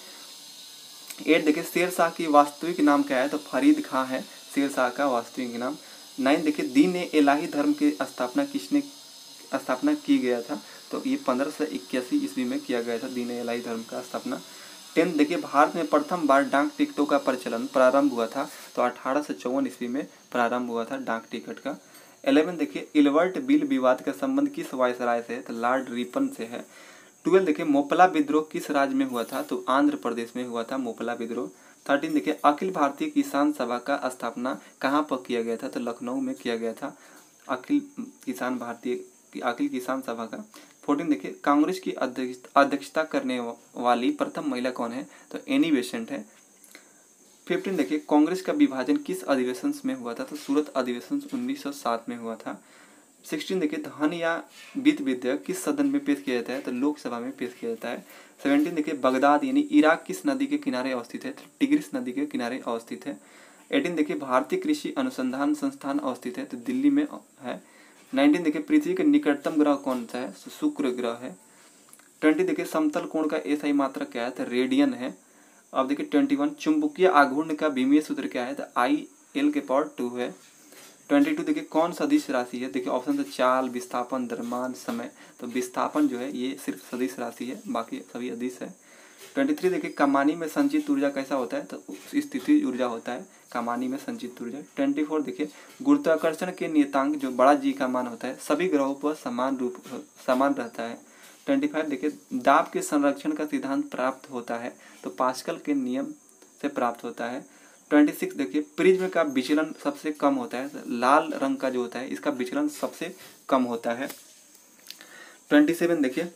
एट देखिए शेर शाह की वास्तविक नाम क्या है, तो फरीद खां है शेर शाह का वास्तविक नाम। नाइन देखिए दीन ए इलाही धर्म की स्थापना किसने स्थापना की गया था, तो ये पंद्रह सौ इक्यासी ईस्वी में किया गया था दीन ए इलाही धर्म का स्थापना। टेंथ देखिए भारत में प्रथम बार डाक टिकटों का प्रचलन प्रारंभ हुआ था, तो अठारह सौ चौवन ईस्वी में प्रारंभ हुआ था डाक टिकट का। इलेवन देखिए इलवर्ट बिल विवाद का संबंध किस वायसराय से है, तो लॉर्ड रिपन से है। ट्वेल्व देखिए मोपला विद्रोह किस राज्य में हुआ था, तो आंध्र प्रदेश में हुआ था मोपला विद्रोह। थर्टीन देखिए अखिल भारतीय किसान सभा का स्थापना कहाँ पर किया गया था, तो लखनऊ में किया गया था अखिल किसान भारतीय अखिल किसान सभा का। फोर्टीन देखिए कांग्रेस की अध्यक्षता करने वाली प्रथम महिला कौन है, तो एनी बेसेंट है। फिफ्टीन देखिए कांग्रेस का विभाजन किस अधिवेशन में हुआ था, तो सूरत अधिवेशन उन्नीस सौ सात में हुआ था। सिक्सटीन देखिए धन या वित्त विधेयक किस सदन में पेश किया जाता है, तो लोकसभा में पेश किया जाता है। सेवनटीन देखिए बगदाद यानी इराक किस नदी के किनारे अवस्थित है, तो टिग्रिस नदी के किनारे अवस्थित है। एटीन देखिए भारतीय कृषि अनुसंधान संस्थान अवस्थित है, तो दिल्ली में है। नाइनटीन देखिए पृथ्वी के निकटतम ग्रह कौन सा है, तो शुक्र ग्रह है। ट्वेंटी देखिए समतल कोण का एसआई मात्रक क्या है, तो रेडियन है। अब देखिए ट्वेंटी वन चुंबकीय आघूर्ण का विमीय सूत्र क्या है, तो आई एल के पावर टू है। ट्वेंटी टू देखिए कौन सदिश राशि है, देखिए ऑप्शन तो चाल, विस्थापन, द्रव्यमान, समय, तो विस्थापन जो है ये सिर्फ सदिश राशि है, बाकी सभी अदिश है। ट्वेंटी थ्री देखिए कमानी में संचित ऊर्जा कैसा होता है, तो स्थिति ऊर्जा होता है कमानी में संचित ऊर्जा। ट्वेंटी फोर देखिए गुरुत्वाकर्षण के नियतांक जो बड़ा जी का मान होता है सभी ग्रहों पर समान रूप समान रहता है। ट्वेंटी फाइव देखिए दाब के संरक्षण का सिद्धांत प्राप्त होता है, तो पास्कल के नियम से प्राप्त होता है। ट्वेंटी सिक्स देखिए प्रिज्म का विचलन सबसे कम होता है, लाल रंग का जो होता है इसका विचलन सबसे कम होता है। ट्वेंटी सेवन देखिए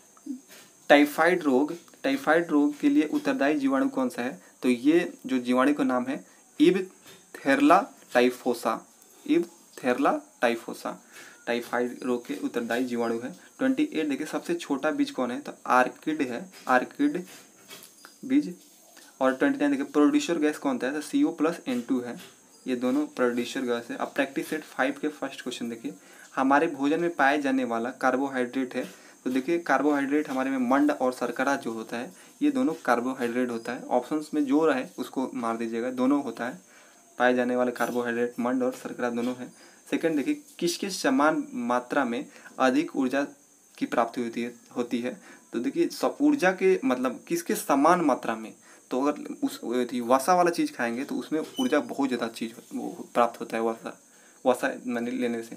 टाइफाइड रोग टाइफाइड रोग के लिए उत्तरदायी जीवाणु कौन सा है, तो ये जो जीवाणु का नाम है इब्थेरला टाइफोसा इब्थेरला टाइफोसा टाइफाइड रोग के उत्तरदायी जीवाणु है। ट्वेंटी एट देखिए सबसे छोटा बीज कौन है, तो आर्किड है आर्किड बीज। और ट्वेंटी नाइन देखिए प्रोड्यूसर गैस कौन सा है, तो C O plus N two है, ये दोनों प्रोड्यूसर गैस है। अब प्रैक्टिस सेट फाइव के फर्स्ट क्वेश्चन देखिए हमारे भोजन में पाए जाने वाला कार्बोहाइड्रेट है, तो देखिए कार्बोहाइड्रेट हमारे में मंड और शर्करा जो होता है ये दोनों कार्बोहाइड्रेट होता है। ऑप्शंस में जो रहे उसको मार दीजिएगा, दोनों होता है पाए जाने वाले कार्बोहाइड्रेट मंड और शर्करा दोनों है। सेकंड देखिए किसके समान मात्रा में अधिक ऊर्जा की प्राप्ति होती है होती है तो देखिए सब ऊर्जा के मतलब किसके समान मात्रा में, तो अगर उस वसा वाला चीज़ खाएंगे तो उसमें ऊर्जा बहुत ज़्यादा चीज़ वो प्राप्त होता है वसा वसा मैंने लेने से।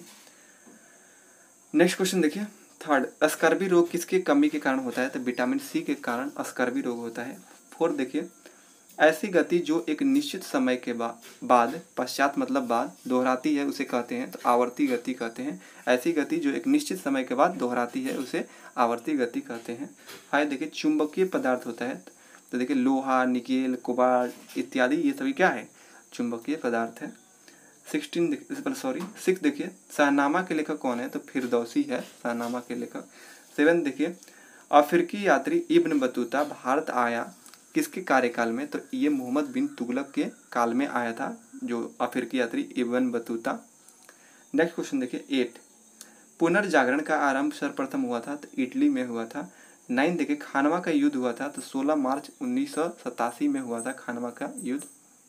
नेक्स्ट क्वेश्चन देखिए थर्ड स्कर्वी रोग किसके कमी के कारण होता है, तो विटामिन सी के कारण स्कर्वी रोग होता है। फोर्थ देखिए ऐसी गति जो एक निश्चित समय के बाद बाद पश्चात मतलब बाद दोहराती है उसे कहते हैं, तो आवर्ती गति कहते हैं। ऐसी गति जो एक निश्चित समय के बाद दोहराती है उसे आवर्ती गति कहते हैं। फाइव देखिए चुंबकीय पदार्थ होता है, तो देखिए लोहा, निकेल, कोबाल्ट इत्यादि ये सभी क्या है, चुंबकीय पदार्थ है। सिक्सटीन देखिए सॉरी सिक्स देखिए शाहनामा के लेखक कौन है, तो फिरदौसी है शाहनामा के लेखक। सेवन देखिए अफ्रीकी यात्री इब्न बतूता भारत आया किसके कार्यकाल में, तो ये मोहम्मद बिन तुगलक के काल में आया था जो अफ्रीकी यात्री इब्न बतूता। नेक्स्ट क्वेश्चन देखिए एट पुनर्जागरण का आरंभ सर्वप्रथम हुआ था, तो इटली में हुआ था। नाइन देखिए खानवा का युद्ध हुआ था, तो सोलह मार्च उन्नीस सौ सतासी में हुआ था खानवा का युद्ध।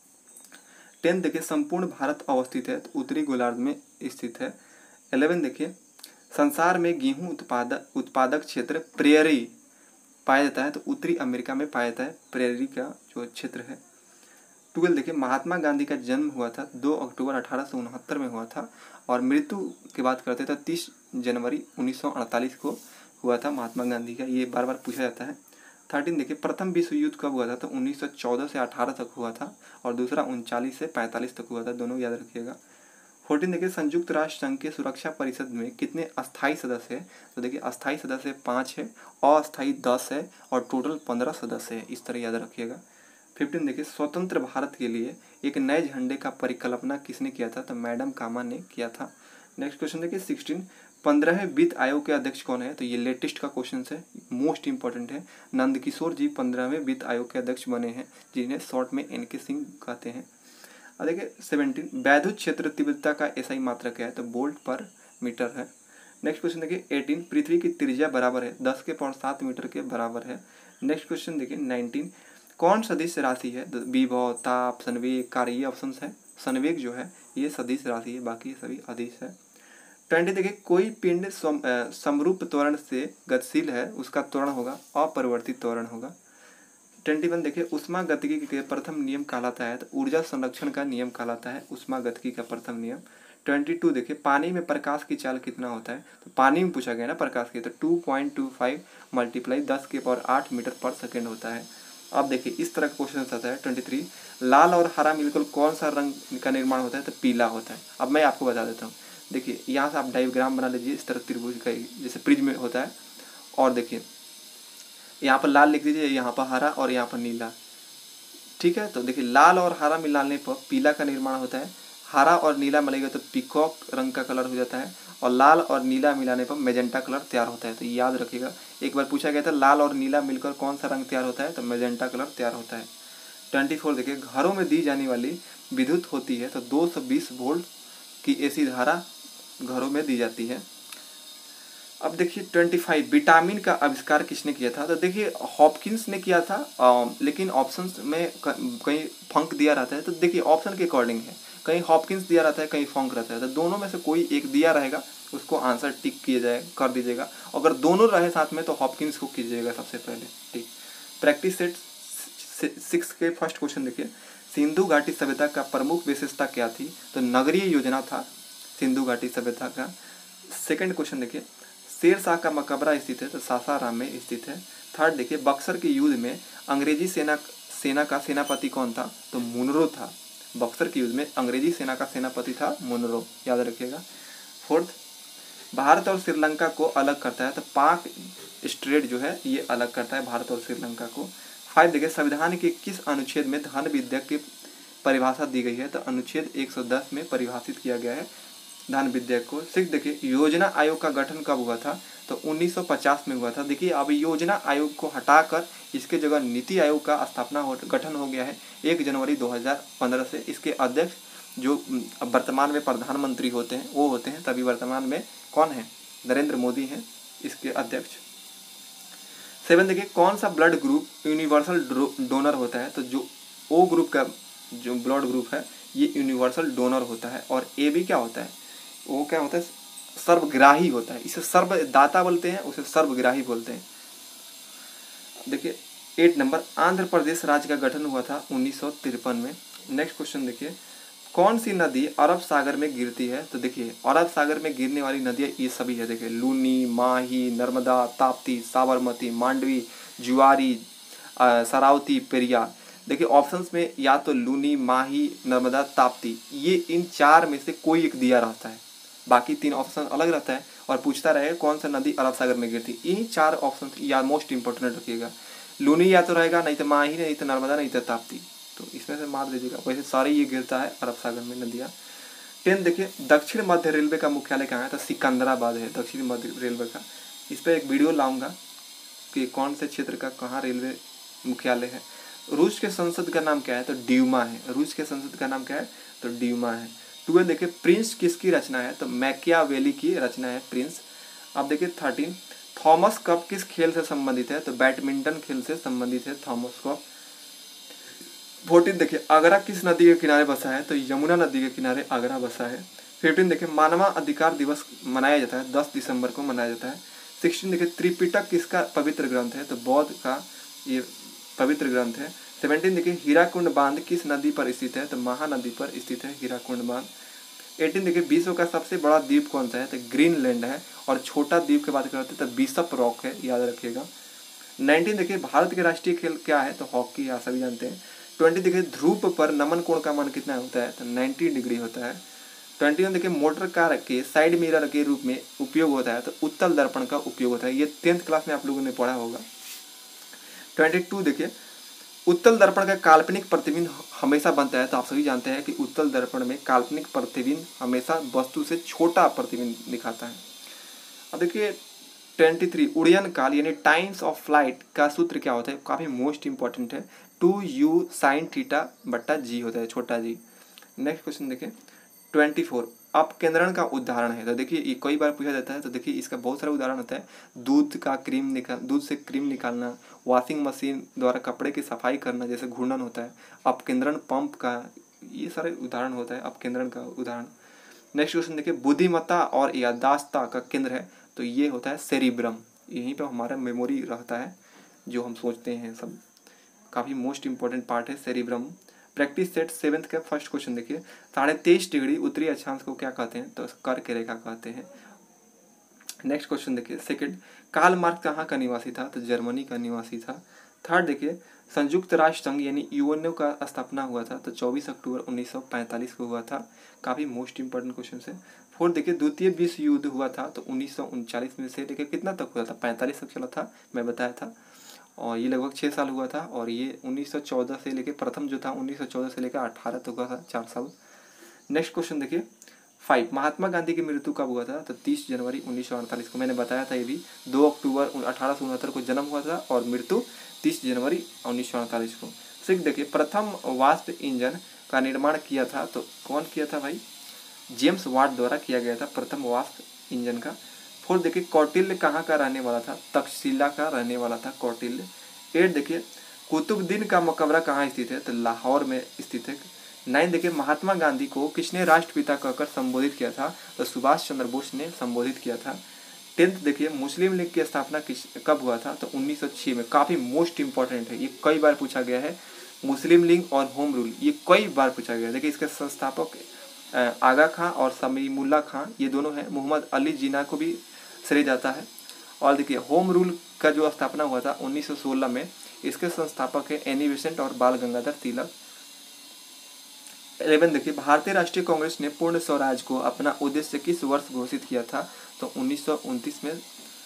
टेन देखिए संपूर्ण भारत अवस्थित है, तो उत्तरी गोलार्ध में स्थित है। इलेवन देखिए संसार में गेहूं उत्पादक उत्पादक क्षेत्र प्रेयरी पाया जाता है, तो उत्तरी अमेरिका में पाया जाता है प्रेयरी का जो क्षेत्र है। ट्वेल्व देखिए महात्मा गांधी का जन्म हुआ था दो अक्टूबर अठारह सौ उनहत्तर में हुआ था, और मृत्यु की बात करते थे तीस जनवरी उन्नीस सौ अड़तालीस को हुआ था महात्मा गांधी का, ये बार बार पूछा जाता है। थर्टीन देखिए प्रथम विश्व युद्ध कब हुआ था, तो उन्नीस सौ चौदह से अठारह तक हुआ था, और दूसरा उनचालीस से पैंतालीस तक हुआ था, दोनों याद रखिएगा। फोर्टीन देखिए संयुक्त राष्ट्र संघ के सुरक्षा परिषद में कितने अस्थायी सदस्य हैं, तो देखिए अस्थायी सदस्य पाँच है, अस्थायी दस है, और टोटल पंद्रह सदस्य है, इस तरह याद रखिएगा। फिफ्टीन देखिए स्वतंत्र भारत के लिए एक नए झंडे का परिकल्पना किसने किया था, तो मैडम कामा ने किया था। नेक्स्ट क्वेश्चन देखिए सिक्सटीन, पंद्रहवें वित्त आयोग के अध्यक्ष कौन है? तो ये लेटेस्ट का क्वेश्चन है, मोस्ट इंपॉर्टेंट है। नंदकिशोर जी पंद्रहवें वित्त आयोग के अध्यक्ष बने हैं, जिन्हें शॉर्ट में एन के सिंह कहते हैं। अब देखिए सेवनटीन, वैद्युत क्षेत्र तीव्रता का एसआई मात्रक क्या है? तो वोल्ट पर मीटर है। नेक्स्ट क्वेश्चन देखिए एटीन, पृथ्वी की त्रिज्या बराबर है दस के पावर सात मीटर के बराबर है। नेक्स्ट क्वेश्चन देखिए नाइनटीन, कौन सदिश राशि है? तो विभव, ताप, संवेग, कार्य, ये ऑप्शन है। संवेग जो है ये सदिश राशि है, बाकी सभी अदिश है। ट्वेंटी देखिए, कोई पिंड सम, अ, समरूप त्वरण से गतिशील है, उसका त्वरण होगा अपरिवर्तित त्वरण होगा। ट्वेंटी वन देखिए, उष्मा गतिकी के प्रथम नियम कहलाता है? तो ऊर्जा संरक्षण का नियम कहलाता है उष्मा गतिकी का प्रथम नियम। ट्वेंटी टू देखिए, पानी में प्रकाश की चाल कितना होता है? तो पानी में पूछा गया ना प्रकाश की, तो two point two five multiply दस के पावर आठ मीटर पर सेकेंड होता है। अब देखिए इस तरह का क्वेश्चन आता है। ट्वेंटी थ्री, लाल और हरा मिलकर कौन सा रंग का निर्माण होता है? तो पीला होता है। अब मैं आपको बता देता हूँ, देखिए यहाँ से आप डायग्राम बना लीजिए इस तरह त्रिभुज का, जैसे प्रिज्म होता है। और देखिए यहाँ पर लाल लिख दीजिए, यहाँ पर हरा और यहाँ पर नीला, ठीक है। तो देखिए लाल और हरा मिलाने पर पीला का निर्माण होता है, हरा और नीला मिलेगा तो पीकॉक रंग का कलर हो जाता है, और लाल और नीला मिलाने पर मेजेंटा कलर तैयार होता है। तो याद रखिएगा, एक बार पूछा गया था लाल और नीला मिलकर कौन सा रंग तैयार होता है? तो मेजेंटा कलर तैयार होता है। ट्वेंटी फोर देखिए, घरों में दी जाने वाली विद्युत होती है तो दो सौ बीस वोल्ट की एसी धारा घरों में दी जाती है। अब देखिए ट्वेंटी फाइव, विटामिन का आविष्कार किसने किया था? तो देखिए हॉपकिंस ने किया था, आ, लेकिन ऑप्शंस में कहीं फंक दिया रहता है, तो देखिए ऑप्शन के अकॉर्डिंग है, कहीं हॉपकिंस दिया रहता है कहीं फंक रहता है, तो दोनों में से कोई एक दिया रहेगा उसको आंसर टिक किया जाए कर दीजिएगा। अगर दोनों रहे साथ में तो हॉपकिंस को कीजिएगा सबसे पहले, ठीक। प्रैक्टिस सेट सिक्स के फर्स्ट क्वेश्चन देखिए, सिंधु घाटी सभ्यता का प्रमुख विशेषता क्या थी? तो नगरीय योजना था सिंधु घाटी सभ्यता का। सेकंड क्वेश्चन देखिए, शेरशाह का मकबरा स्थित है? तो सासाराम में स्थित है। थर्ड देखिए, बक्सर के युद्ध में अंग्रेजी सेना सेना का सेनापति कौन था? तो मुनरो था। बक्सर के युद्ध में अंग्रेजी सेना का सेनापति था मुनरो, याद रखिएगा। फोर्थ, भारत और श्रीलंका को अलग करता है? तो पाक स्ट्रेट जो है ये अलग करता है भारत और श्रीलंका को। फाइव देखिए, संविधान के किस अनुच्छेद में धन विद्या की परिभाषा दी गई है? तो अनुच्छेद एक सौ दस में परिभाषित किया गया है धन विद्या को। सिक्स देखिए, योजना आयोग का गठन कब हुआ था? तो उन्नीस सौ पचास में हुआ था। देखिए अब योजना आयोग को हटाकर इसके जगह नीति आयोग का स्थापना हो गठन हो गया है एक जनवरी दो हज़ार पंद्रह से। इसके अध्यक्ष जो वर्तमान में प्रधानमंत्री होते हैं वो होते हैं, तभी वर्तमान में कौन है? नरेंद्र मोदी हैं इसके अध्यक्ष। सेवन देखिए, कौन सा ब्लड ग्रुप यूनिवर्सल डोनर होता है? तो जो ओ ग्रुप का जो ब्लड ग्रुप है ये यूनिवर्सल डोनर होता है। और ए बी क्या होता है? वो क्या होता है? सर्वग्राही होता है। इसे सर्वदाता बोलते हैं, उसे सर्वग्राही बोलते हैं। देखिए एट नंबर, आंध्र प्रदेश राज्य का गठन हुआ था उन्नीस सौ तिरपन में। नेक्स्ट क्वेश्चन देखिए, कौन सी नदी अरब सागर में गिरती है? तो देखिए अरब सागर में गिरने वाली नदियाँ ये सभी है। देखिए लूनी, माही, नर्मदा, ताप्ती, साबरमती, मांडवी, जुआरी, सरावती, पेरियार। देखिए ऑप्शंस में या तो लूनी, माही, नर्मदा, ताप्ती, ये इन चार में से कोई एक दिया रहता है, बाकी तीन ऑप्शन अलग रहता है और पूछता रहेगा कौन सा नदी अरब सागर में गिरती। यही चार ऑप्शन या मोस्ट इंपॉर्टेंट रखिएगा। लूनी या तो रहेगा, नहीं तो माही, नहीं तो नर्मदा, नहीं तो ताप्ती, तो इसमें से मार दीजिएगा। वैसे सारे ये गिरता है अरब सागर में नदियाँ। टेन देखिए, दक्षिण मध्य रेलवे का मुख्यालय कहाँ है? तो सिकंदराबाद है दक्षिण मध्य रेलवे का। इस पर एक वीडियो लाऊंगा कि कौन से क्षेत्र का कहाँ रेलवे मुख्यालय है। रूस के संसद का नाम क्या है? तो ड्यूमा है। रूस के संसद का नाम क्या है? तो ड्यूमा है। ट्वेल्व देखिए, प्रिंस किसकी रचना है? तो मैकियावेली की रचना है प्रिंस। अब देखिए थर्टीन, थॉमस कप किस खेल से संबंधित है? तो बैडमिंटन खेल से संबंधित है थॉमस कप। फोर्टीन देखिए, आगरा किस नदी के किनारे बसा है? तो यमुना नदी के किनारे आगरा बसा है। फिफ्टीन देखिए, मानवाधिकार दिवस मनाया जाता है दस दिसंबर को मनाया जाता है। सिक्सटीन देखिए, त्रिपिटक किसका पवित्र ग्रंथ है? तो बौद्ध का ये पवित्र ग्रंथ है। सेवेंटीन देखिए, हीराकुंड बांध किस नदी पर स्थित है? तो महानदी पर स्थित है हीराकुंड बांध। एटीन देखिए, विश्व का सबसे बड़ा द्वीप कौन सा है? तो ग्रीनलैंड है। और छोटा द्वीप की बात करते हैं तो बिशप रॉक है, याद रखिएगा। नाइनटीन देखिए, भारत के राष्ट्रीय खेल क्या है? तो हॉकी, आप सभी जानते हैं। ट्वेंटी देखिए, ध्रुव पर नमन कोण का मान कितना होता है? तो नाइन्टी डिग्री होता है। ट्वेंटी वन देखिए, मोटर कार के साइड मिरर के रूप में उपयोग होता है? तो उत्तल दर्पण का उपयोग होता है। ये टेंथ क्लास में आप लोगों ने पढ़ा होगा। ट्वेंटी टू देखिए, उत्तल दर्पण का काल्पनिक प्रतिबिंब हमेशा बनता है, तो आप सभी जानते हैं कि उत्तल दर्पण में काल्पनिक प्रतिबिंब हमेशा वस्तु से छोटा प्रतिबिंब दिखाता है। अब देखिए ट्वेंटी थ्री उड़यन काल यानी टाइम्स ऑफ फ्लाइट का सूत्र क्या होता है, काफ़ी मोस्ट इंपॉर्टेंट है, टू यू साइन थीटा बट्टा जी होता है, छोटा जी। नेक्स्ट क्वेश्चन देखिए ट्वेंटी फोर अपकेंद्रण का उदाहरण है, तो देखिए ये कई बार पूछा जाता है, तो देखिए इसका बहुत सारा उदाहरण होता है। दूध का क्रीम निकाल दूध से क्रीम निकालना, वॉशिंग मशीन द्वारा कपड़े की सफाई करना जैसे घूर्णन होता है, अपकेंद्रण पंप का, ये सारे उदाहरण होता है अपकेंद्रण का उदाहरण। नेक्स्ट क्वेश्चन देखिए बुद्धिमत्ता और याददाश्तता का केंद्र है, तो ये होता है सेरिब्रम, यहीं पर हमारा मेमोरी रहता है, जो हम सोचते हैं सब, काफ़ी मोस्ट इंपॉर्टेंट पार्ट है सेरिब्रम। प्रैक्टिस सेट सेवेंथ का फर्स्ट क्वेश्चन देखिए साढ़े तेईस डिग्री उत्तरी अक्षांश को क्या कहते हैं, तो कर्क रेखा कहते हैं। नेक्स्ट क्वेश्चन देखिए सेकंड कार्ल मार्क्स कहाँ का निवासी था, तो जर्मनी का निवासी था। थर्ड देखिए संयुक्त राष्ट्र संघ यानी यूएनओ का स्थापना हुआ था, तो चौबीस अक्टूबर उन्नीस सौ पैंतालीस को हुआ था, काफ़ी मोस्ट इंपॉर्टेंट क्वेश्चन है। फोर्थ देखिए द्वितीय विश्व युद्ध हुआ था, तो उन्नीस सौ उनचालीस में से देखिए कितना तक हुआ था, पैंतालीस तक चला था, मैं बताया था, और ये लगभग छः साल हुआ था, और ये उन्नीस सौ चौदह से लेकर प्रथम जो था उन्नीस सौ चौदह से लेकर अठारह तक हुआ था, चार साल। नेक्स्ट क्वेश्चन देखिए फाइव महात्मा गांधी की मृत्यु कब हुआ था, तो तीस जनवरी उन्नीस सौ अड़तालीस को, मैंने बताया था ये भी, दो अक्टूबर अठारह सौ उनहत्तर को जन्म हुआ था और मृत्यु तीस जनवरी उन्नीस सौ अड़तालीस को। सिक्स देखिए प्रथम वाष्प इंजन का निर्माण किया था, तो कौन किया था भाई, जेम्स वाट द्वारा किया गया था प्रथम वाष्प इंजन का। फोर्थ देखिए कौटिल्य कहाँ का रहने वाला था, तक्षशिला का रहने वाला था कौटिल्य। एट देखिए कुतुबुद्दीन का मकबरा कहाँ स्थित है, तो लाहौर में स्थित है। नाइन देखिए महात्मा गांधी को किसने राष्ट्रपिता कहकर संबोधित किया था, तो सुभाष चंद्र बोस ने संबोधित किया था। टेंथ देखिए मुस्लिम लीग की स्थापना किस कब हुआ था, तो उन्नीस सौ छह में, काफ़ी मोस्ट इंपॉर्टेंट है, ये कई बार पूछा गया है। मुस्लिम लीग और होम रूल ये कई बार पूछा गया है। देखिए इसके संस्थापक आगा खां और समीमुल्ला खां ये दोनों हैं, मोहम्मद अली जिन्ना को भी श्रेय जाता है। और देखिए होम रूल का जो स्थापना हुआ था उन्नीस सौ सोलह में, इसके संस्थापक है एनी बेसेंट और बाल गंगाधर तिलक। इलेवन देखिए भारतीय राष्ट्रीय कांग्रेस ने पूर्ण स्वराज को अपना उद्देश्य किस वर्ष घोषित किया था, तो उन्नीस सौ उनतीस में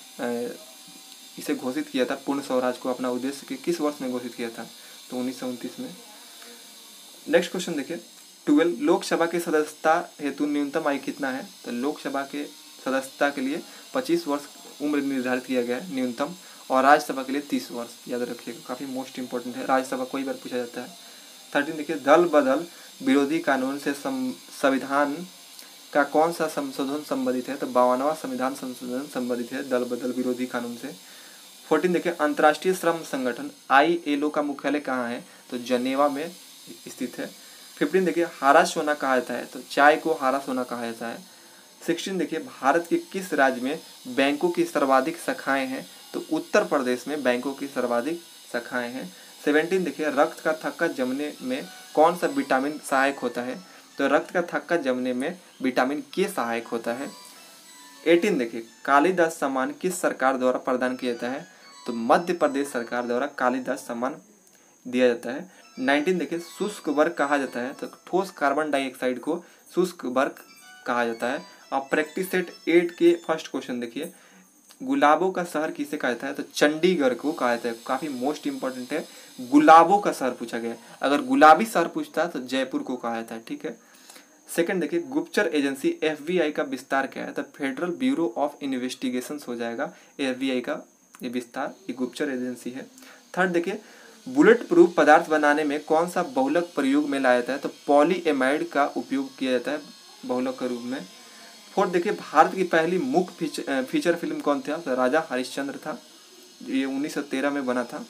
इसे घोषित किया था, पूर्ण स्वराज को अपना उद्देश्य किस वर्ष में घोषित किया था, तो उन्नीस सौ उनतीस में। नेक्स्ट क्वेश्चन देखिए ट्वेल्व लोकसभा के सदस्यता हेतु न्यूनतम आयु कितना है, तो लोकसभा के सदस्यता के लिए पच्चीस वर्ष उम्र निर्धारित किया गया है न्यूनतम, और राज्यसभा के लिए तीस वर्ष, याद रखिएगा, काफ़ी मोस्ट इंपॉर्टेंट है, राज्यसभा कोई बार पूछा जाता है। थर्टीन देखिए दल बदल विरोधी कानून से संविधान का कौन सा संशोधन संबंधित है, तो बावनवा संविधान संशोधन संबंधित है दल बदल विरोधी कानून से। फोर्टीन देखिए अंतर्राष्ट्रीय श्रम संगठन आई एल ओ का मुख्यालय कहाँ है, तो जनेवा में स्थित है। फिफ्टीन देखिए हारा सोना कहा जाता है, तो चाय को हारा सोना कहा जाता है। सिक्सटीन देखिए भारत के किस राज्य में बैंकों की सर्वाधिक शाखाएं हैं, तो उत्तर प्रदेश में बैंकों की सर्वाधिक शाखाएं हैं। सेवेंटीन देखिए रक्त का थक्का जमने में कौन सा विटामिन सहायक होता है, तो रक्त का थक्का जमने में विटामिन के सहायक होता है। एटीन देखिए कालिदास सम्मान किस सरकार द्वारा प्रदान किया जाता है, तो मध्य प्रदेश सरकार द्वारा कालिदास सम्मान दिया जाता है। नाइनटीन देखिए शुष्क वर्ग कहा जाता है, तो ठोस कार्बन डाइऑक्साइड को शुष्क वर्ग कहा जाता है। अब प्रैक्टिस सेट एट के फर्स्ट क्वेश्चन देखिए गुलाबों का शहर किसे कहा जाता है, तो चंडीगढ़ को कहा जाता है, काफ़ी मोस्ट इंपॉर्टेंट है, गुलाबों का शहर पूछा गया, अगर गुलाबी शहर पूछता है तो जयपुर को कहा जाता है, ठीक है। सेकंड देखिए गुप्तचर एजेंसी एफ बी आई का विस्तार क्या है, तो फेडरल ब्यूरो ऑफ इन्वेस्टिगेशन हो जाएगा एफ बी आई का ये विस्तार, ये गुप्तचर एजेंसी है। थर्ड देखिए बुलेट प्रूफ पदार्थ बनाने में कौन सा बहुलक प्रयोग में लाया जाता है, तो पॉलीएमाइड का उपयोग किया जाता है बहुलक के रूप में। फोर्थ देखिए भारत की पहली मुख्य फीचर, फीचर फिल्म कौन था, तो राजा हरिश्चंद्र था, ये उन्नीस सौ तेरह में बना था।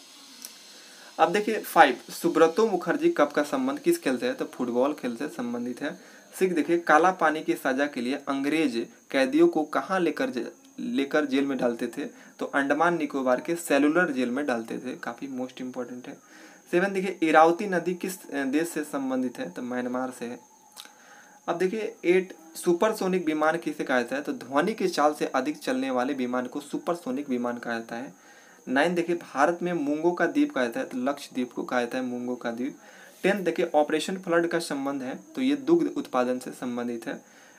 अब देखिए फाइव सुब्रतो मुखर्जी कप का संबंध किस खेल से है, तो फुटबॉल खेल से संबंधित है। सिक्स देखिए काला पानी की सजा के लिए अंग्रेज कैदियों को कहाँ लेकर लेकर जेल में डालते थे, तो अंडमान निकोबार के सेलुलर जेल में डालते थे, काफ़ी मोस्ट इंपॉर्टेंट है। सेवन देखिए इरावती नदी किस देश से संबंधित है, तो म्यांमार से है। अब देखिए एट सुपरसोनिक विमान किसे कहा जाता है, तो ध्वनि की चाल से अधिक चलने वाले विमान को सुपरसोनिक विमान कहा जाता है। नाइन देखिए भारत में मूंगों का द्वीप कहा जाता है, तो लक्षद्वीप को कहा जाता है मूंगों का द्वीप। टेंथ देखिए ऑपरेशन फ्लड का संबंध है, तो ये दुग्ध उत्पादन से संबंधित है।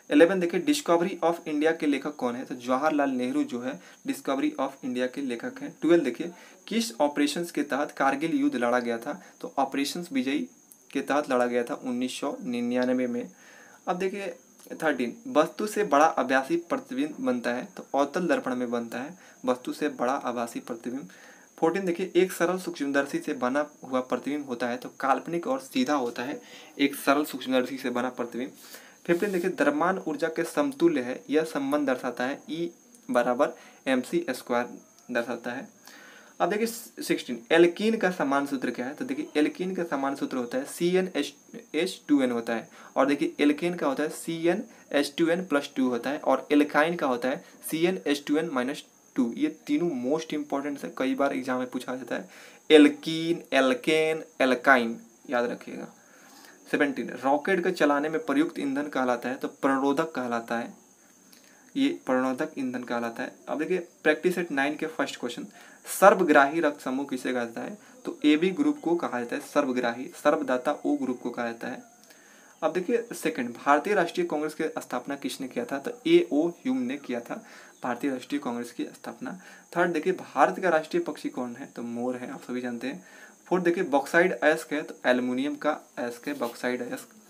इलेवन देखिए डिस्कवरी ऑफ इंडिया के लेखक कौन है, तो जवाहरलाल नेहरू जो है डिस्कवरी ऑफ इंडिया के लेखक हैं। ट्वेल्व देखिए किस ऑपरेशंस के तहत कारगिल युद्ध लड़ा गया था, तो ऑपरेशंस विजयी के तहत लड़ा गया था उन्नीस सौ निन्यानवे में। अब देखिए थर्टीन वस्तु से बड़ा आभासी प्रतिबिंब बनता है, तो अवतल दर्पण में बनता है वस्तु से बड़ा आभासी प्रतिबिंब। फोर्टीन देखिए एक सरल सूक्ष्मदर्शी से बना हुआ प्रतिबिंब होता है, तो काल्पनिक और सीधा होता है एक सरल सूक्ष्मदर्शी से बना प्रतिबिंब। फिफ्टीन देखिए द्रव्यमान ऊर्जा के समतुल्य है, यह संबंध दर्शाता है ई बराबर एम सी स्क्वायर दर्शाता है। अब देखिए सिक्सटीन एल्कीन का समान सूत्र क्या है, तो देखिए एल्कीन का समान सूत्र होता है C N H H two N होता है, और देखिए एल्केन का होता है C N H two N plus two होता है, और एल्काइन का होता है C N H two N minus two. ये तीनों मोस्ट इंपॉर्टेंट है, कई बार एग्जाम में पूछा जाता है। एल्कीन, एल्केन, एल्काइन याद रखिएगा। सेवेंटीन रॉकेट को चलाने में प्रयुक्त ईंधन कहलाता है, तो प्रणोदक कहलाता है, ये प्रणोदक ईंधन कहलाता है। अब देखिए प्रैक्टिस एट नाइन के फर्स्ट क्वेश्चन सर्वग्राही रक्त समूह किसे कहा जाता है, तो ए बी ग्रुप को कहा जाता है सर्वग्राही, सर्वदाता ओ ग्रुप को कहा जाता है। अब देखिए सेकंड भारतीय राष्ट्रीय कांग्रेस की स्थापना किसने किया था, तो ए ओ ह्यूम ने किया था भारतीय राष्ट्रीय कांग्रेस की स्थापना। थर्ड देखिए भारत का राष्ट्रीय पक्षी कौन है, तो मोर है, आप सभी जानते हैं। फोर्थ देखिए बॉक्साइड अयस्क है, तो एल्युमिनियम का अयस्क है बॉक्साइड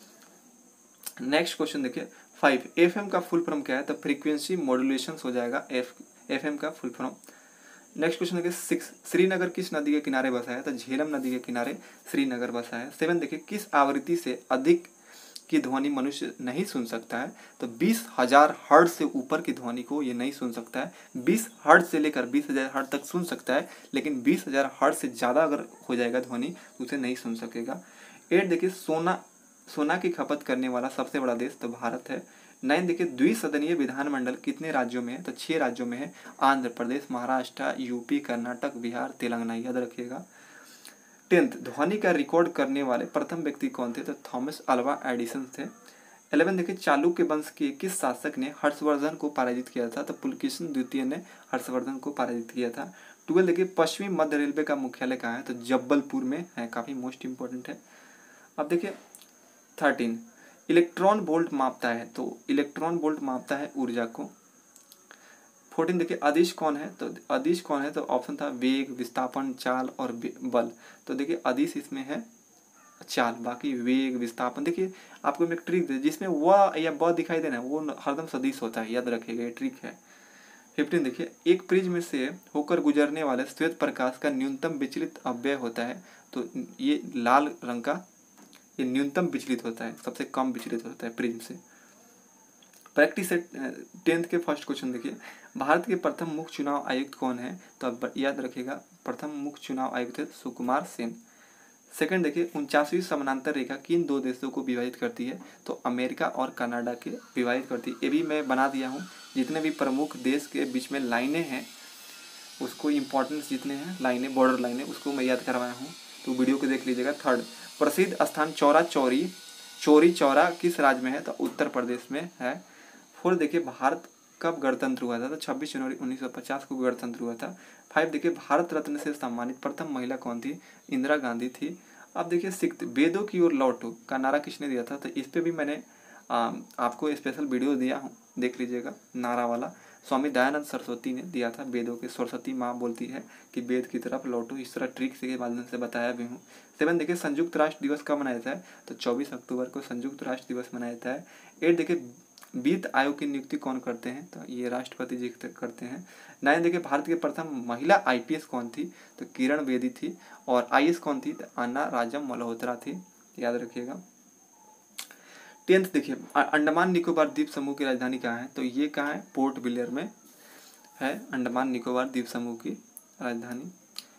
अयस्क। नेक्स्ट क्वेश्चन देखिए फाइव एफ एम का फुल फॉर्म क्या है, तो फ्रीक्वेंसी मॉड्यूलेशन हो जाएगा एफ एफ एम का फुल फॉर्म। नेक्स्ट क्वेश्चन देखिए सिक्स श्रीनगर किस नदी के किनारे बसा है, तो झेलम नदी के किनारे श्रीनगर बसा है। सेवन देखिए किस आवृत्ति से अधिक की ध्वनि मनुष्य नहीं सुन सकता है, तो बीस हजार हर्ट्ज से ऊपर की ध्वनि को ये नहीं सुन सकता है। बीस हर्ट्ज से लेकर बीस हजार हर्ट्ज तक सुन सकता है, लेकिन बीस हजार हर्ट्ज से ज़्यादा अगर हो जाएगा ध्वनि तो उसे नहीं सुन सकेगा। एट देखिए सोना सोना की खपत करने वाला सबसे बड़ा देश तो भारत है। नाइन देखिए द्विसदनीय विधानमंडल कितने राज्यों में है, तो छह राज्यों में है, आंध्र प्रदेश, महाराष्ट्र, यूपी, कर्नाटक, बिहार, तेलंगाना, याद रखिएगा। टेंथ ध्वनि का रिकॉर्ड करने वाले प्रथम व्यक्ति कौन थे, तो थॉमस अल्वा एडिसन थे। इलेवन देखिए चालुक्य वंश के किस शासक ने हर्षवर्धन को पराजित किया था, तो पुलकेशिन द्वितीय ने हर्षवर्धन को पराजित किया था। ट्वेल्व देखिए पश्चिमी मध्य रेलवे का मुख्यालय कहाँ है, तो जबलपुर में है, काफी मोस्ट इंपॉर्टेंट है। अब देखिए थर्टीन इलेक्ट्रॉन वोल्ट मापता है, तो इलेक्ट्रॉन वोल्ट मापता है ऊर्जा को। फोर्टीन देखिए अदिश कौन है, तो अदिश कौन है, तो ऑप्शन था वेग, विस्थापन, चाल और बल। तो देखिए अदिश इसमें है चाल, बाकी वेग, विस्थापन। देखिए आपको मैं एक ट्रिक दे, जिसमें वह या ब दिखाई देना है वो हरदम सदिश होता है, याद रखिएगा, ये ट्रिक है। फिफ्टीन देखिए एक प्रिज्म में से होकर गुजरने वाले श्वेत प्रकाश का न्यूनतम विचलित अवयव होता है, तो ये लाल रंग का ये न्यूनतम विचलित होता है, सबसे कम विचलित होता है प्रिज्म से। प्रैक्टिस टेंथ के फर्स्ट क्वेश्चन देखिए भारत के प्रथम मुख्य चुनाव आयुक्त कौन है, तो अब याद रखिएगा प्रथम मुख्य चुनाव आयुक्त है सुकुमार सेन। सेकंड देखिए उनचासवीं समानांतर रेखा किन दो देशों को विभाजित करती है, तो अमेरिका और कनाडा के विभाजित करती है। ये भी मैं बना दिया हूँ, जितने भी प्रमुख देश के बीच में लाइनें हैं उसको इम्पोर्टेंस जितने हैं लाइनें, बॉर्डर लाइनें, उसको मैं याद करवाया हूँ, तो वीडियो को देख लीजिएगा। थर्ड प्रसिद्ध स्थान चौरा चौरी चौरी चौरा किस राज्य में है, तो उत्तर प्रदेश में है। फोर्थ देखिए भारत कब गणतंत्र हुआ था, तो छब्बीस जनवरी उन्नीस सौ पचास को गणतंत्र हुआ था। फाइव देखिए भारत रत्न से सम्मानित प्रथम महिला कौन थी, इंदिरा गांधी थी। अब देखिए सिक्स वेदों की ओर लौटो का नारा किसने दिया था, तो इस पे भी मैंने आ, आपको स्पेशल वीडियो दिया हूँ, देख लीजिएगा नारा वाला। स्वामी दयानंद सरस्वती ने दिया था, वेदों के सरस्वती माँ बोलती है कि वेद की तरफ लौटो, इस तरह ट्रिक के माध्यम से बताया भी हूँ। सेवन देखिए संयुक्त राष्ट्र दिवस कब मनाया जाता है, तो चौबीस अक्टूबर को संयुक्त राष्ट्र दिवस मनाया जाता है। एट देखिए वित्त आयोग की नियुक्ति कौन करते हैं, तो ये राष्ट्रपति जी करते हैं। नाइन देखिए भारत के प्रथम महिला आईपीएस कौन थी, तो किरण बेदी थी। और आईएएस कौन थी, तो अन्ना राजम मल्होत्रा थी, याद रखिएगा। टेंथ देखिए अंडमान निकोबार द्वीप समूह की राजधानी कहाँ है, तो ये कहाँ है, पोर्ट ब्लेयर में है अंडमान निकोबार द्वीप समूह की राजधानी।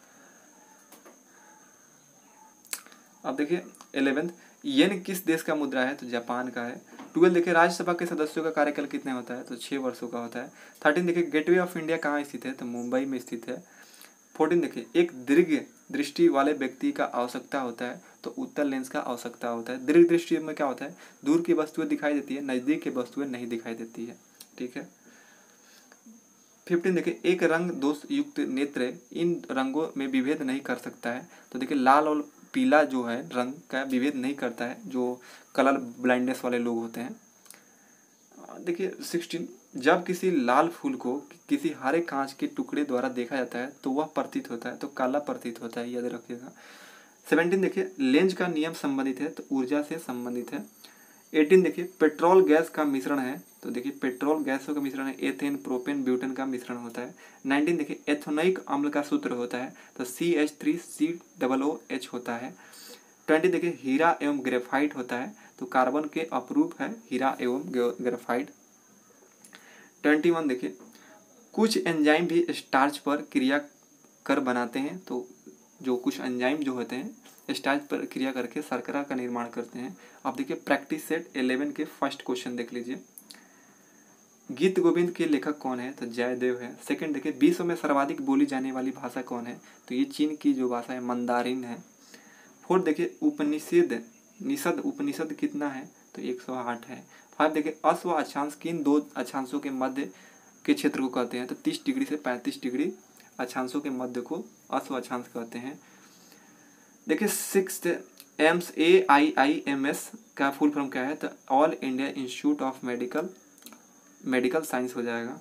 अब देखिए इलेवेंथ येन किस देश का मुद्रा है, तो जापान का है। ट्वेल्व देखिए राज्यसभा के सदस्यों का कार्यकाल कितने होता है, तो छः वर्षों का होता है। थर्टीन देखिए गेटवे ऑफ इंडिया कहाँ स्थित है, तो मुंबई में स्थित है। फोर्टीन देखिए एक दीर्घ दृष्टि वाले व्यक्ति का आवश्यकता होता है, तो उत्तल लेंस का आवश्यकता होता है। दीर्घ दृष्टि में क्या होता है, दूर की वस्तुएं दिखाई देती है, नजदीक की वस्तुएं नहीं दिखाई देती है, ठीक है। फिफ्टीन देखिए एक रंग दोष युक्त नेत्र इन रंगों में विभेद नहीं कर सकता है, तो देखिए लाल और पीला जो है रंग का विभेद नहीं करता है, जो कलर ब्लाइंडनेस वाले लोग होते हैं। देखिए सिक्सटीन, जब किसी लाल फूल को किसी हरे कांच के टुकड़े द्वारा देखा जाता है तो वह प्रतीत होता है, तो काला प्रतीत होता है, याद रखिएगा। सेवनटीन देखिए, लेंज का नियम संबंधित है, तो ऊर्जा से संबंधित है। एटीन देखिए, पेट्रोल गैस का मिश्रण है, तो देखिए पेट्रोल गैसों का मिश्रण है, एथेन, प्रोपेन, ब्यूटेन का मिश्रण होता है। नाइनटीन देखिए, एथोनिक अम्ल का सूत्र होता है, तो C H three C double O H होता है। ट्वेंटी देखिए, हीरा एवं ग्रेफाइट होता है, तो कार्बन के अपरूप है हीरा एवं ग्रेफाइट। ट्वेंटी वन देखिए, कुछ एंजाइम भी स्टार्च पर क्रिया कर बनाते हैं, तो जो कुछ एंजाइम जो होते हैं स्टार्च पर क्रिया करके शर्करा का निर्माण करते हैं। अब देखिए प्रैक्टिस सेट इलेवन के फर्स्ट क्वेश्चन देख लीजिए। गीत गोविंद के लेखक कौन है, तो जयदेव है। सेकंड देखिए, विश्व में सर्वाधिक बोली जाने वाली भाषा कौन है, तो ये चीन की जो भाषा है मंदारिन है। फोर्थ देखिए, उपनिषद निषद उपनिषद कितना है, तो एक सौ आठ है। फाइव देखिए, अश्व अक्षांश किन दो अक्षांशों के मध्य के क्षेत्र को कहते हैं, तो तीस डिग्री से पैंतीस डिग्री अक्षांशों के मध्य को अश्व अक्षांश कहते हैं। देखिए six, AIIMS A I I M S का फुल फॉर्म क्या है, तो all India institute of medical medical science हो जाएगा।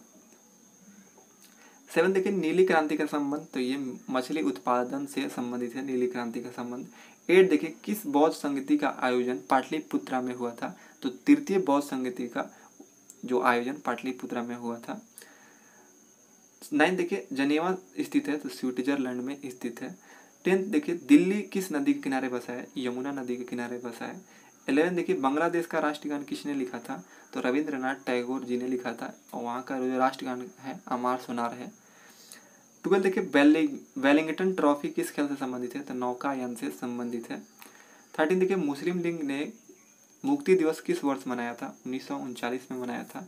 सेवन देखिए, नीली क्रांति का संबंध, तो ये मछली उत्पादन से संबंधित है, नीली क्रांति का संबंध। एट देखिए, किस बौद्ध संगति का आयोजन पाटलिपुत्रा में हुआ था, तो तृतीय बौद्ध संगति का जो आयोजन पाटलिपुत्रा में हुआ था। नाइन देखिए, जनेवा स्थित है, तो स्विट्जरलैंड में स्थित है। टेंथ देखिए, दिल्ली किस नदी के किनारे बसा है, यमुना नदी के किनारे बसा है। इलेवन देखिए, बांग्लादेश का राष्ट्रगान किसने लिखा था, तो रविंद्रनाथ टैगोर जी ने लिखा था, और वहाँ का जो राष्ट्रगान है अमार सोनार है। ट्वेल्थ देखिए, वेलिंगटन ट्रॉफी किस खेल से संबंधित है, तो नौकायन से संबंधित है। थर्टीन देखिए, मुस्लिम लीग ने मुक्ति दिवस किस वर्ष मनाया था, उन्नीस सौ उनचालीस में मनाया था।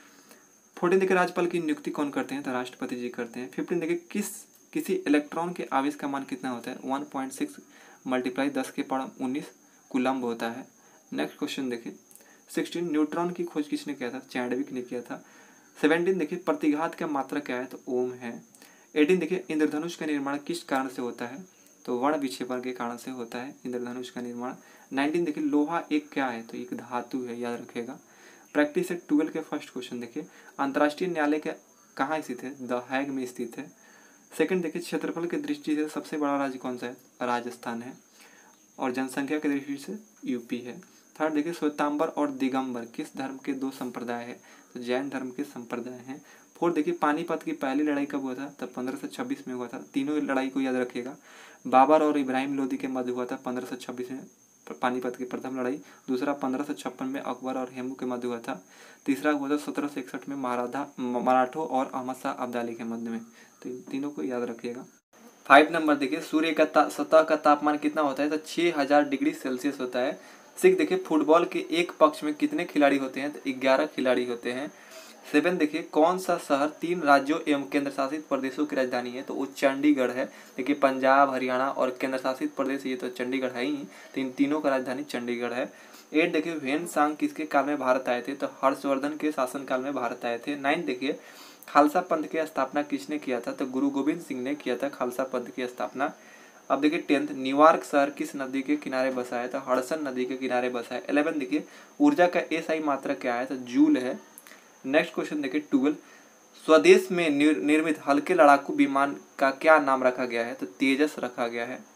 फोर्टीन देखिए, राज्यपाल की नियुक्ति कौन करते हैं, तो राष्ट्रपति जी करते हैं। फिफ्टीन देखिए, किस किसी इलेक्ट्रॉन के आवेश का मान कितना होता है, वन पॉइंट सिक्स मल्टीप्लाई दस के पावर उन्नीस कूलम्ब होता है। नेक्स्ट क्वेश्चन देखिए, सिक्सटीन, न्यूट्रॉन की खोज किसने किया था, चैडविक ने किया था। सेवनटीन देखिए, प्रतिघात का मात्रक क्या है, तो ओम है। एटीन देखिए, इंद्रधनुष का निर्माण किस कारण से होता है, तो वर्ण विक्षेपण के कारण से होता है इंद्रधनुष का निर्माण। नाइनटीन देखिए, लोहा एक क्या है, तो एक धातु है, याद रखेगा। प्रैक्टिस सेट ट्वेल्व के फर्स्ट क्वेश्चन देखिए, अंतर्राष्ट्रीय न्यायालय के कहाँ स्थित है, द हैग में स्थित है। सेकंड देखिए, क्षेत्रफल की दृष्टि से सबसे बड़ा राज्य कौन सा है, राजस्थान है, और जनसंख्या की दृष्टि से यूपी है। थर्ड देखिए, श्वेतांबर और दिगंबर किस धर्म के दो संप्रदाय है, तो जैन धर्म के संप्रदाय हैं। फोर्थ देखिए, पानीपत की पहली लड़ाई कब हुआ था, तब पंद्रह सौ छब्बीस में हुआ था। तीनों लड़ाई को याद रखिएगा। बाबर और इब्राहिम लोदी के मध्य हुआ था पंद्रह सौ छब्बीस में पानीपत की प्रथम लड़ाई। दूसरा पंद्रह सौ छप्पन में अकबर और हेमू के मध्य हुआ था। तीसरा हुआ था सत्रह सौ इकसठ में मराठा मराठों और अहमद शाह अब्दाली के मध्य में। तो इन तीनों को याद रखिएगा। फाइव नंबर देखिए, सूर्य का सतह का तापमान कितना होता है, तो छः हजार डिग्री सेल्सियस होता है। सिक्स देखिए, फुटबॉल के एक पक्ष में कितने खिलाड़ी होते हैं, तो ग्यारह खिलाड़ी होते हैं। सेवन देखिए, कौन सा शहर तीन राज्यों एवं केंद्र शासित प्रदेशों की राजधानी है, तो वो चंडीगढ़ है। देखिए पंजाब, हरियाणा और केंद्र शासित प्रदेश, ये तो चंडीगढ़ है ही, तो इन तीनों का राजधानी चंडीगढ़ है। एट देखिए, ह्वेन सांग किसके काल में भारत आए थे, तो हर्षवर्धन के शासनकाल में भारत आए थे। नाइन देखिए, खालसा पंथ की स्थापना किसने किया था, तो गुरु गोविंद सिंह ने किया था खालसा पंथ की स्थापना। अब देखिए टेंथ, न्यूयॉर्क शहर किस नदी के किनारे बसा है, तो हडसन नदी के किनारे बसा है। इलेवन देखिए, ऊर्जा का एसआई मात्रक क्या है, तो जूल है। नेक्स्ट क्वेश्चन देखिए ट्वेल्व, स्वदेश में निर्मित हल्के लड़ाकू विमान का क्या नाम रखा गया है, तो तेजस रखा गया है।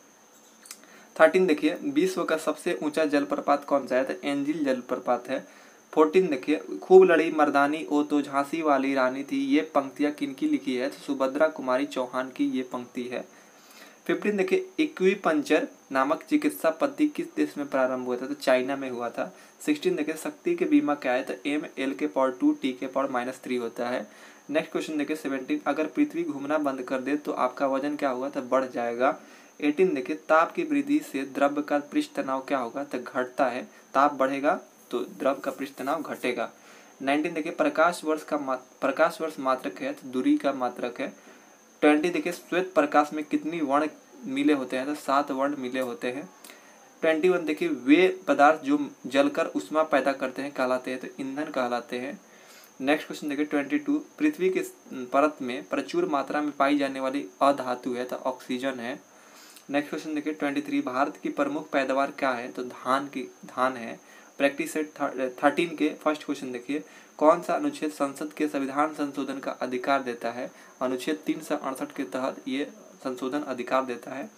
थर्टीन देखिए, विश्व का सबसे ऊंचा जलप्रपात कौन सा है, तो एंजिल जलप्रपात है। फोर्टीन देखिए, खूब लड़ी मर्दानी ओ तो झांसी वाली रानी थी, ये पंक्तियां किनकी लिखी है, तो सुभद्रा कुमारी चौहान की ये पंक्ति है। फिफ्टीन देखिए, एक्यूपंक्चर नामक चिकित्सा पद्धति किस देश में प्रारंभ हुआ था, तो चाइना में हुआ था। सिक्सटीन देखिए, शक्ति के बीमा क्या है, तो एम एल के पावर टू टी के पावर माइनस थ्री होता है। नेक्स्ट क्वेश्चन देखिए सेवनटीन, अगर पृथ्वी घूमना बंद कर दे तो आपका वजन क्या होगा, तो बढ़ जाएगा। एटीन देखिए, ताप की वृद्धि से द्रव्य का पृष्ठ तनाव क्या होगा, तो घटता है। ताप बढ़ेगा तो द्रव का पृष्ठ तनाव घटेगा। नाइनटीन देखिए, प्रकाश वर्ष का प्रकाश वर्ष मात्रक है, तो दूरी का मात्रक है। ट्वेंटी देखिए, श्वेत प्रकाश में कितनी वर्ण मिले होते हैं, तो सात वर्ण मिले होते हैं। ट्वेंटी वन देखिए, वे पदार्थ जो जलकर उष्मा पैदा करते हैं कहलाते हैं, तो ईंधन कहलाते हैं। नेक्स्ट क्वेश्चन देखिए ट्वेंटी टू, पृथ्वी के परत में प्रचुर मात्रा में पाई जाने वाली अधातु है, तो ऑक्सीजन है। नेक्स्ट क्वेश्चन देखिए ट्वेंटी थ्री, भारत की प्रमुख पैदावार क्या है, तो धान की धान है। प्रैक्टिस सेट थर्टीन के फर्स्ट क्वेश्चन देखिए, कौन सा अनुच्छेद संसद के संविधान संशोधन का अधिकार देता है? अनुच्छेद तीन सौ अड़सठ के तहत ये संशोधन अधिकार देता है,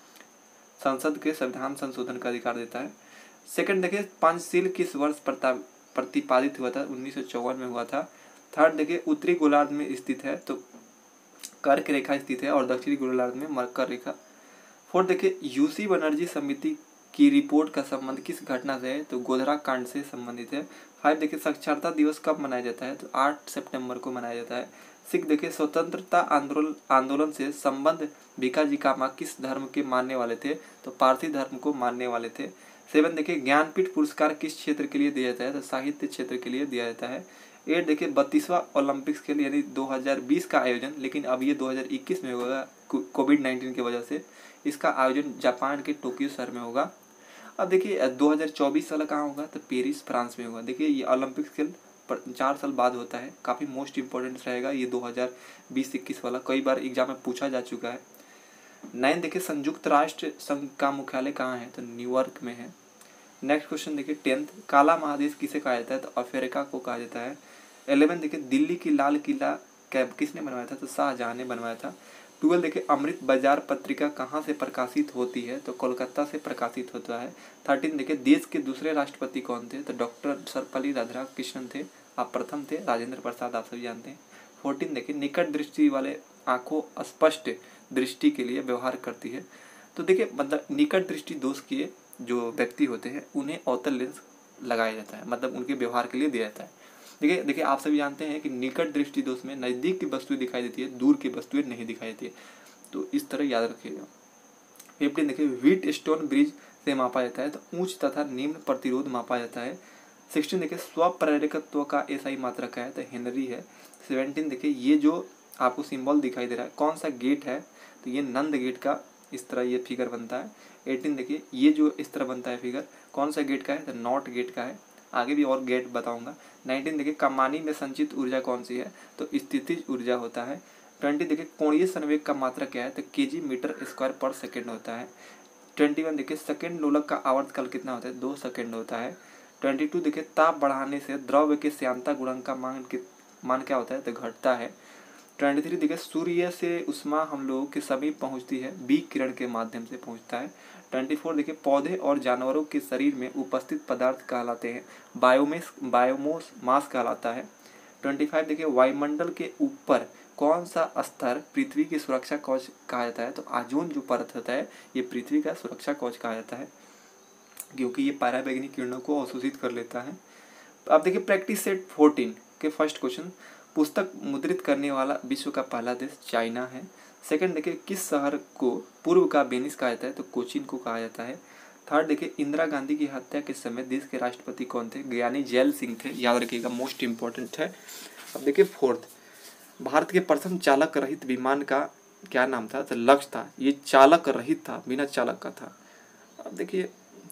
संसद के संविधान संशोधन का अधिकार देता है। सेकंड देखिए, पंचशील किस वर्ष प्रतिपादित हुआ था? उन्नीस सौ चौवन में हुआ था। थर्ड देखिए, उत्तरी गोलार्ध में स्थित है तो कर्क रेखा स्थित है और दक्षिणी गोलार्ध में मकर रेखा। फोर्थ देखिए, यूसी बनर्जी समिति की रिपोर्ट का संबंध किस घटना से है? तो गोधरा कांड से संबंधित है। फाइव देखिए, साक्षरता दिवस कब मनाया जाता है? तो आठ सितंबर को मनाया जाता है। सिक्स देखिए, स्वतंत्रता आंदोलन आंदोलन से संबंध भीखाजी कामा किस धर्म के मानने वाले थे? तो पारसी धर्म को मानने वाले थे। सेवन देखिए, ज्ञानपीठ पुरस्कार किस क्षेत्र के लिए दिया जाता है? तो साहित्य क्षेत्र के लिए दिया जाता है। एट देखिए, बत्तीसवां ओलंपिक्स खेल यानी दो हज़ार बीस का आयोजन, लेकिन अब ये दो हज़ार इक्कीस में होगा कोविड नाइन्टीन की वजह से। इसका आयोजन जापान के टोक्यो शहर में होगा। अब देखिए दो हज़ार चौबीस वाला कहाँ होगा? तो पेरिस फ्रांस में होगा। देखिए ये ओलंपिक्स खेल पर चार साल बाद होता है, काफ़ी मोस्ट इंपॉर्टेंट रहेगा ये दो हज़ार बीस इक्कीस वाला, कई बार एग्जाम में पूछा जा चुका है। नाइन देखिए, संयुक्त राष्ट्र संघ का मुख्यालय कहाँ है? तो न्यूयॉर्क में है। नेक्स्ट क्वेश्चन देखिए, टेंथ, काला महादेश किसे कहा जाता है? तो अफ्रीका को कहा जाता है। इलेवन देखिए, दिल्ली की लाल किला कैब किसने बनवाया था? तो शाहजहां ने बनवाया था। ट्वेल्व देखिए, अमृत बाजार पत्रिका कहाँ से प्रकाशित होती है? तो कोलकाता से प्रकाशित होता है। थर्टीन देखिए, देश के दूसरे राष्ट्रपति कौन थे? तो डॉक्टर सर्वपल्ली राधाकृष्णन थे। आप प्रथम थे राजेंद्र प्रसाद, आप सभी जानते हैं। फोर्टीन देखिए, निकट दृष्टि वाले आंखों स्पष्ट दृष्टि के लिए व्यवहार करती है। तो देखिए मतलब निकट दृष्टि दोष के जो व्यक्ति होते हैं उन्हें अवतल लेंस लगाया जाता है, मतलब उनके व्यवहार के लिए दिया जाता है। देखिए देखिए आप सभी जानते हैं कि निकट दृष्टि दोष में नज़दीक की वस्तुएं दिखाई देती है, दूर की वस्तुएं नहीं दिखाई देती है, तो इस तरह याद रखिएगा। फिफ्टीन देखिए, व्हीट स्टोन ब्रिज से मापा जाता है तो ऊंच तथा निम्न प्रतिरोध मापा जाता है। सिक्सटीन देखिए, स्वप्रेरकत्व का एसआई मात्रक है तो हेनरी है। सेवेंटीन देखिए, ये जो आपको सिंबल दिखाई दे रहा है कौन सा गेट है? तो ये नंद गेट का इस तरह ये फिगर बनता है। एटीन देखिए, ये जो इस तरह बनता है फिगर कौन सा गेट का है? तो नॉर्थ गेट का है। आगे भी और गेट बताऊंगा। नाइनटीन देखिए, कमानी में संचित ऊर्जा कौन सी है? तो स्थितिज ऊर्जा होता है। ट्वेंटी देखिए, कोणीय संवेग का मात्रा क्या है? तो केजी मीटर स्क्वायर पर सेकेंड होता है। ट्वेंटी वन देखिए, सेकेंड लोलक का आवर्तकाल कितना होता है? दो सेकेंड होता है। ट्वेंटी टू देखिए, ताप बढ़ाने से द्रव्य के श्यानता गुणांक का मान मान क्या होता है? तो घटता है। ट्वेंटी थ्री देखिए, सूर्य से उष्मा हम लोगों के समीप पहुंचती है, बी किरण के माध्यम से पहुंचता है। ट्वेंटी फोर देखिए, पौधे और जानवरों के शरीर में उपस्थित पदार्थ कहलाते हैं, बायोमेस बायोमोस मास कहलाता है। ट्वेंटी फाइव देखिए, वायुमंडल के ऊपर कौन सा स्तर पृथ्वी की सुरक्षा कवच कहा जाता है? तो ओजोन जो परत होता है ये पृथ्वी का सुरक्षा कवच कहा जाता है, क्योंकि ये पराबैंगनी किरणों को अवशोषित कर लेता है। अब देखिए प्रैक्टिस सेट फोर्टीन के फर्स्ट क्वेश्चन, पुस्तक मुद्रित करने वाला विश्व का पहला देश चाइना है। सेकंड देखिए, किस शहर को पूर्व का वेनिस कहा जाता है? तो कोचीन को कहा जाता है। थर्ड देखिए, इंदिरा गांधी की हत्या के समय देश के राष्ट्रपति कौन थे? ज्ञानी जैल सिंह थे, याद रखिएगा, मोस्ट इंपॉर्टेंट है। अब देखिए फोर्थ, भारत के प्रथम चालक रहित विमान का क्या नाम था? तो लक्ष्य था, ये चालक रहित था, बिना चालक का था। अब देखिए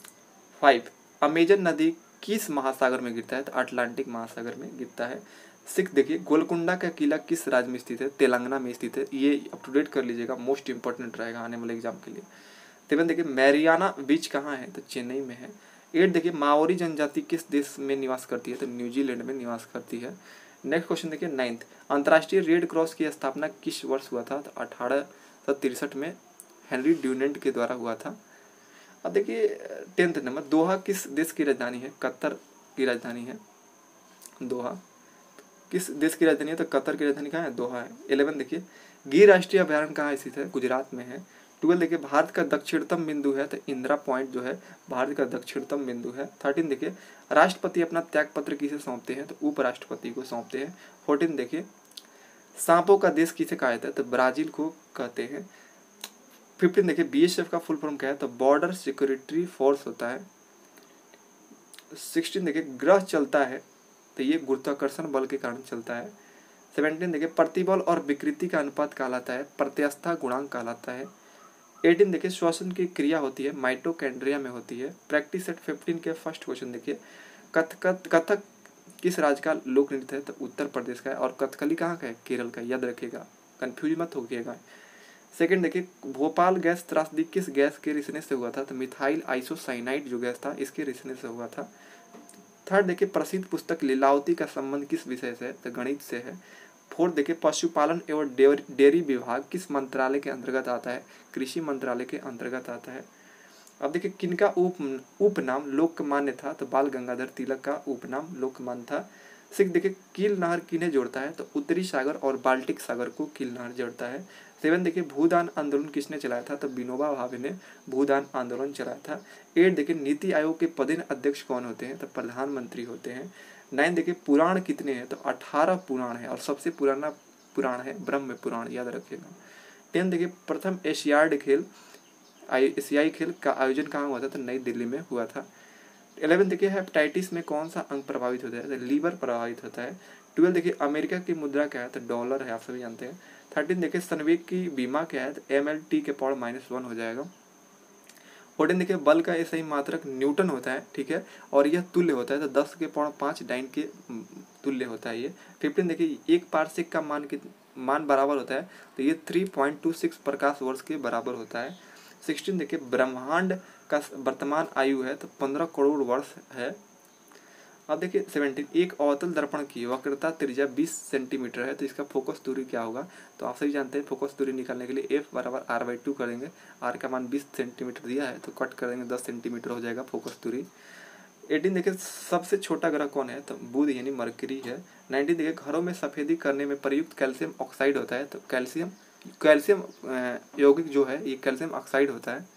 फाइव, अमेजन नदी किस महासागर में गिरता है? तो अटलांटिक महासागर में गिरता है। सिक्स देखिए, गोलकुंडा का किला किस राज्य में स्थित है? तेलंगाना में स्थित है, ये अप टू डेट कर लीजिएगा, मोस्ट इंपॉर्टेंट रहेगा आने वाले एग्जाम के लिए। सेवन देखिए, मैरियाना बीच कहाँ है? तो चेन्नई में है। एट देखिए, माओरी जनजाति किस देश में निवास करती है? तो न्यूजीलैंड में निवास करती है। नेक्स्ट क्वेश्चन देखिए नाइन्थ, अंतर्राष्ट्रीय रेड क्रॉस की स्थापना किस वर्ष हुआ था? तो अठारह सौ तिरसठ में हेनरी ड्यूनेंट के द्वारा हुआ था। अब देखिए टेंथ नंबर, दोहा किस देश की राजधानी है? कतर की राजधानी है दोहा। किस देश की राजधानी है? तो कतर की राजधानी कहाँ है? दोहा है। इलेवन देखिए, गिर राष्ट्रीय अभ्यारण्य कहाँ स्थित है? गुजरात में है। ट्वेल्व देखिए, भारत का दक्षिणतम बिंदु है? तो इंदिरा पॉइंट जो है भारत का दक्षिणतम बिंदु है। थर्टीन देखिए, राष्ट्रपति अपना त्याग पत्र किसे सौंपते हैं? तो उपराष्ट्रपति को सौंपते हैं। फोर्टीन देखिए, सांपों का देश किसे कहा जाता है? तो ब्राजील को कहते हैं। फिफ्टीन देखिए, बीएसएफ का फुल फॉर्म क्या है? तो बॉर्डर सिक्योरिटी फोर्स होता है। सिक्सटीन देखिए, ग्रह चलता है तो ये गुरुत्वाकर्षण बल के कारण चलता है। सेवेंटीन देखिए, प्रतिबल और विकृति का अनुपात कहलाता है, प्रत्यास्था गुणांक कहलाता है। एटीन देखिए, श्वसन की क्रिया होती है माइटोकॉन्ड्रिया में होती है। प्रैक्टिस सेट फिफ्टीन के फर्स्ट क्वेश्चन देखिए, कथक कथक किस राज्य का लोक नृत्य है? तो उत्तर प्रदेश का है। और कथकली कहाँ का है? केरल का, याद रखिएगा, कंफ्यूज मत होइएगा। सेकंड देखिए, भोपाल गैस त्रासदी किस गैस के रिसने से हुआ था? तो मिथाइल आइसोसाइनाइड जो गैस था इसके रिसने से हुआ था। थर्ड देखिए प्रसिद्ध पुस्तक लीलावती का संबंध किस विषय से है, तो गणित से है। फोर्थ देखिए पशुपालन एवं डेयरी विभाग किस मंत्रालय के अंतर्गत आता है, कृषि मंत्रालय के अंतर्गत आता है। अब देखिए किनका उप उपनाम लोकमान्य था, तो बाल गंगाधर तिलक का उपनाम लोकमान्य था। सिक्स देखिए कील नहर किन्हें जोड़ता है, तो उत्तरी सागर और बाल्टिक सागर को कील नहर जोड़ता है। सेवन देखिए भूदान आंदोलन किसने चलाया था, तो विनोबा भावे ने भूदान आंदोलन चलाया था। एट देखिए नीति आयोग के पदेन अध्यक्ष कौन होते हैं, तो प्रधानमंत्री होते हैं। नाइन देखिए पुराण कितने हैं, तो अठारह पुराण है और सबसे पुराना पुराण है ब्रह्म पुराण, याद रखिएगा। टेन देखिए प्रथम एशियाड खेल एशियाई खेल का आयोजन कहाँ हुआ था, तो नई दिल्ली में हुआ था। इलेवन देखिए हेपेटाइटिस में कौन सा अंग प्रभावित होता है, तो लीवर प्रभावित होता है। ट्वेल्व देखिए अमेरिका की मुद्रा क्या है, तो डॉलर है, आप सभी जानते हैं। थर्टीन देखिए संवेग की बीमा क्या है, तो एम एल टी के पावर माइनस वन हो जाएगा। फोर्टीन देखिए बल का ऐसा ही मात्रक न्यूटन होता है, ठीक है, और यह तुल्य होता है, तो दस के पावर पाँच डाइन के तुल्य होता है ये। फिफ्टीन देखिए एक पारसेक का मान कित मान बराबर होता है, तो ये थ्री पॉइंट टू सिक्स प्रकाश वर्ष के बराबर होता है। सिक्सटीन देखिए ब्रह्मांड का वर्तमान आयु है, तो पंद्रह करोड़ वर्ष है। अब देखिए सेवेंटीन एक अवतल दर्पण की वक्रता त्रिज्या बीस सेंटीमीटर है, तो इसका फोकस दूरी क्या होगा, तो आप सभी जानते हैं फोकस दूरी निकालने के लिए एफ बराबर आर बाई टू करेंगे। आर का मान बीस सेंटीमीटर दिया है, तो कट करेंगे दस सेंटीमीटर हो जाएगा फोकस दूरी। एटीन देखिए सबसे छोटा ग्रह कौन है, तो बुध यानी मरकरी है। नाइनटीन देखिए घरों में सफेदी करने में प्रयुक्त कैल्शियम ऑक्साइड होता है, तो कैल्शियम कैल्शियम यौगिक जो है ये कैल्शियम ऑक्साइड होता है।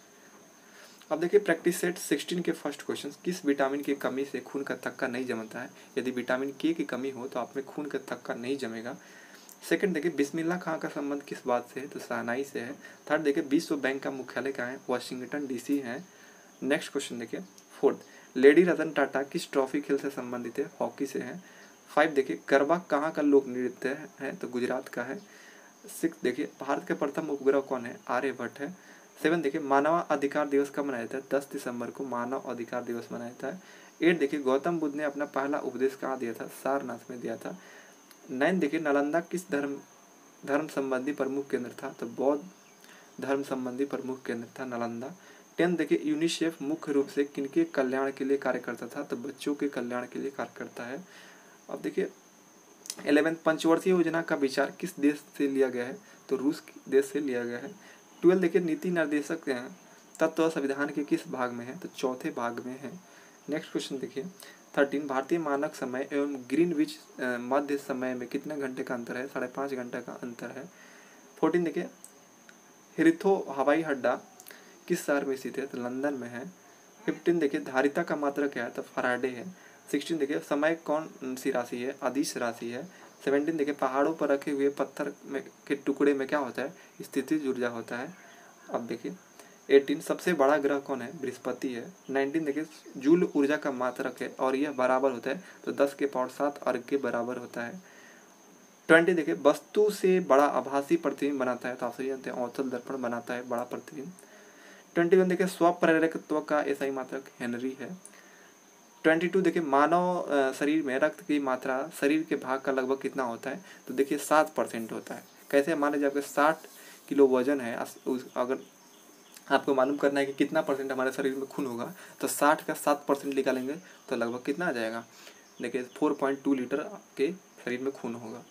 अब देखिए प्रैक्टिस सेट सिक्सटीन के फर्स्ट क्वेश्चन, किस विटामिन की कमी से खून का थक्का नहीं जमता है। यदि विटामिन के की कमी हो तो आप में खून का थक्का नहीं जमेगा। सेकंड देखिए बिस्मिल्लाह खां का संबंध किस बात से है, तो शहनाई से है। थर्ड देखिए विश्व बैंक का मुख्यालय कहाँ है, वाशिंगटन डीसी है। नेक्स्ट क्वेश्चन देखिए फोर्थ लेडी रतन टाटा किस ट्रॉफी खेल से संबंधित है, हॉकी से है। फाइव देखिए गरबा कहाँ का लोक नृत्य है, तो गुजरात का है। सिक्स देखिए भारत के प्रथम उपग्रह कौन है, आर्यभट्ट है। सेवन देखिए मानव अधिकार दिवस कब मनाया जाता है, दस दिसंबर को मानव अधिकार दिवस मनाया जाता है। एट देखिए गौतम बुद्ध ने अपना पहला उपदेश कहाँ दिया था, सारनाथ में दिया था। नाइन देखिए नालंदा किस धर्म धर्म संबंधी प्रमुख केंद्र था, तो बौद्ध धर्म संबंधी प्रमुख केंद्र था नालंदा। टेन देखिए यूनिसेफ मुख्य रूप से किनके कल्याण के लिए कार्य करता था, तो बच्चों के कल्याण के लिए कार्य करता है। अब देखिए इलेवेंथ पंचवर्षीय योजना का विचार किस देश से लिया गया है, तो रूस देश से लिया गया है। ट्वेल्व देखिए नीति निर्देशक तत्व संविधान के किस भाग में है, तो चौथे भाग में है। नेक्स्ट क्वेश्चन देखिए थर्टीन भारतीय मानक समय एवं ग्रीनविच मध्य समय में कितने घंटे का अंतर है, साढ़े पाँच घंटे का अंतर है। फोर्टीन देखिए हिथ्रो हवाई अड्डा किस शहर में स्थित है, तो लंदन में है। फिफ्टीन देखिए धारिता का मात्रक क्या है, तो फराडे है। सिक्सटीन देखिए समय कौन सी राशि है, अदिश राशि है। सेवनटीन देखिए पहाड़ों पर रखे हुए पत्थर में के टुकड़े में क्या होता है, स्थितिज ऊर्जा होता है। अब देखिए एटीन सबसे बड़ा ग्रह कौन है, बृहस्पति है। नाइनटीन देखिए जूल ऊर्जा का मात्रक है और यह बराबर होता है, तो दस के पावर सात अर्घ के बराबर होता है। ट्वेंटी देखिए वस्तु से बड़ा आभासी प्रतिबिंब बनाता है, तो आप सही जानते हैं अवतल दर्पण बनाता है बड़ा प्रतिबिंब। ट्वेंटी वन देखिए स्वप्रेरकत्व का ऐसा ही मात्रक हेनरी है। ट्वेंटी टू देखिए मानव शरीर में रक्त की मात्रा शरीर के भाग का लगभग कितना होता है, तो देखिए सात परसेंट होता है। कैसे, मान लीजिए आपका साठ किलो वजन है, अगर आपको मालूम करना है कि कितना परसेंट हमारे शरीर में खून होगा, तो साठ का सात परसेंट निकालेंगे तो लगभग कितना आ जाएगा, देखिए फोर पॉइंट टू लीटर के शरीर में खून होगा।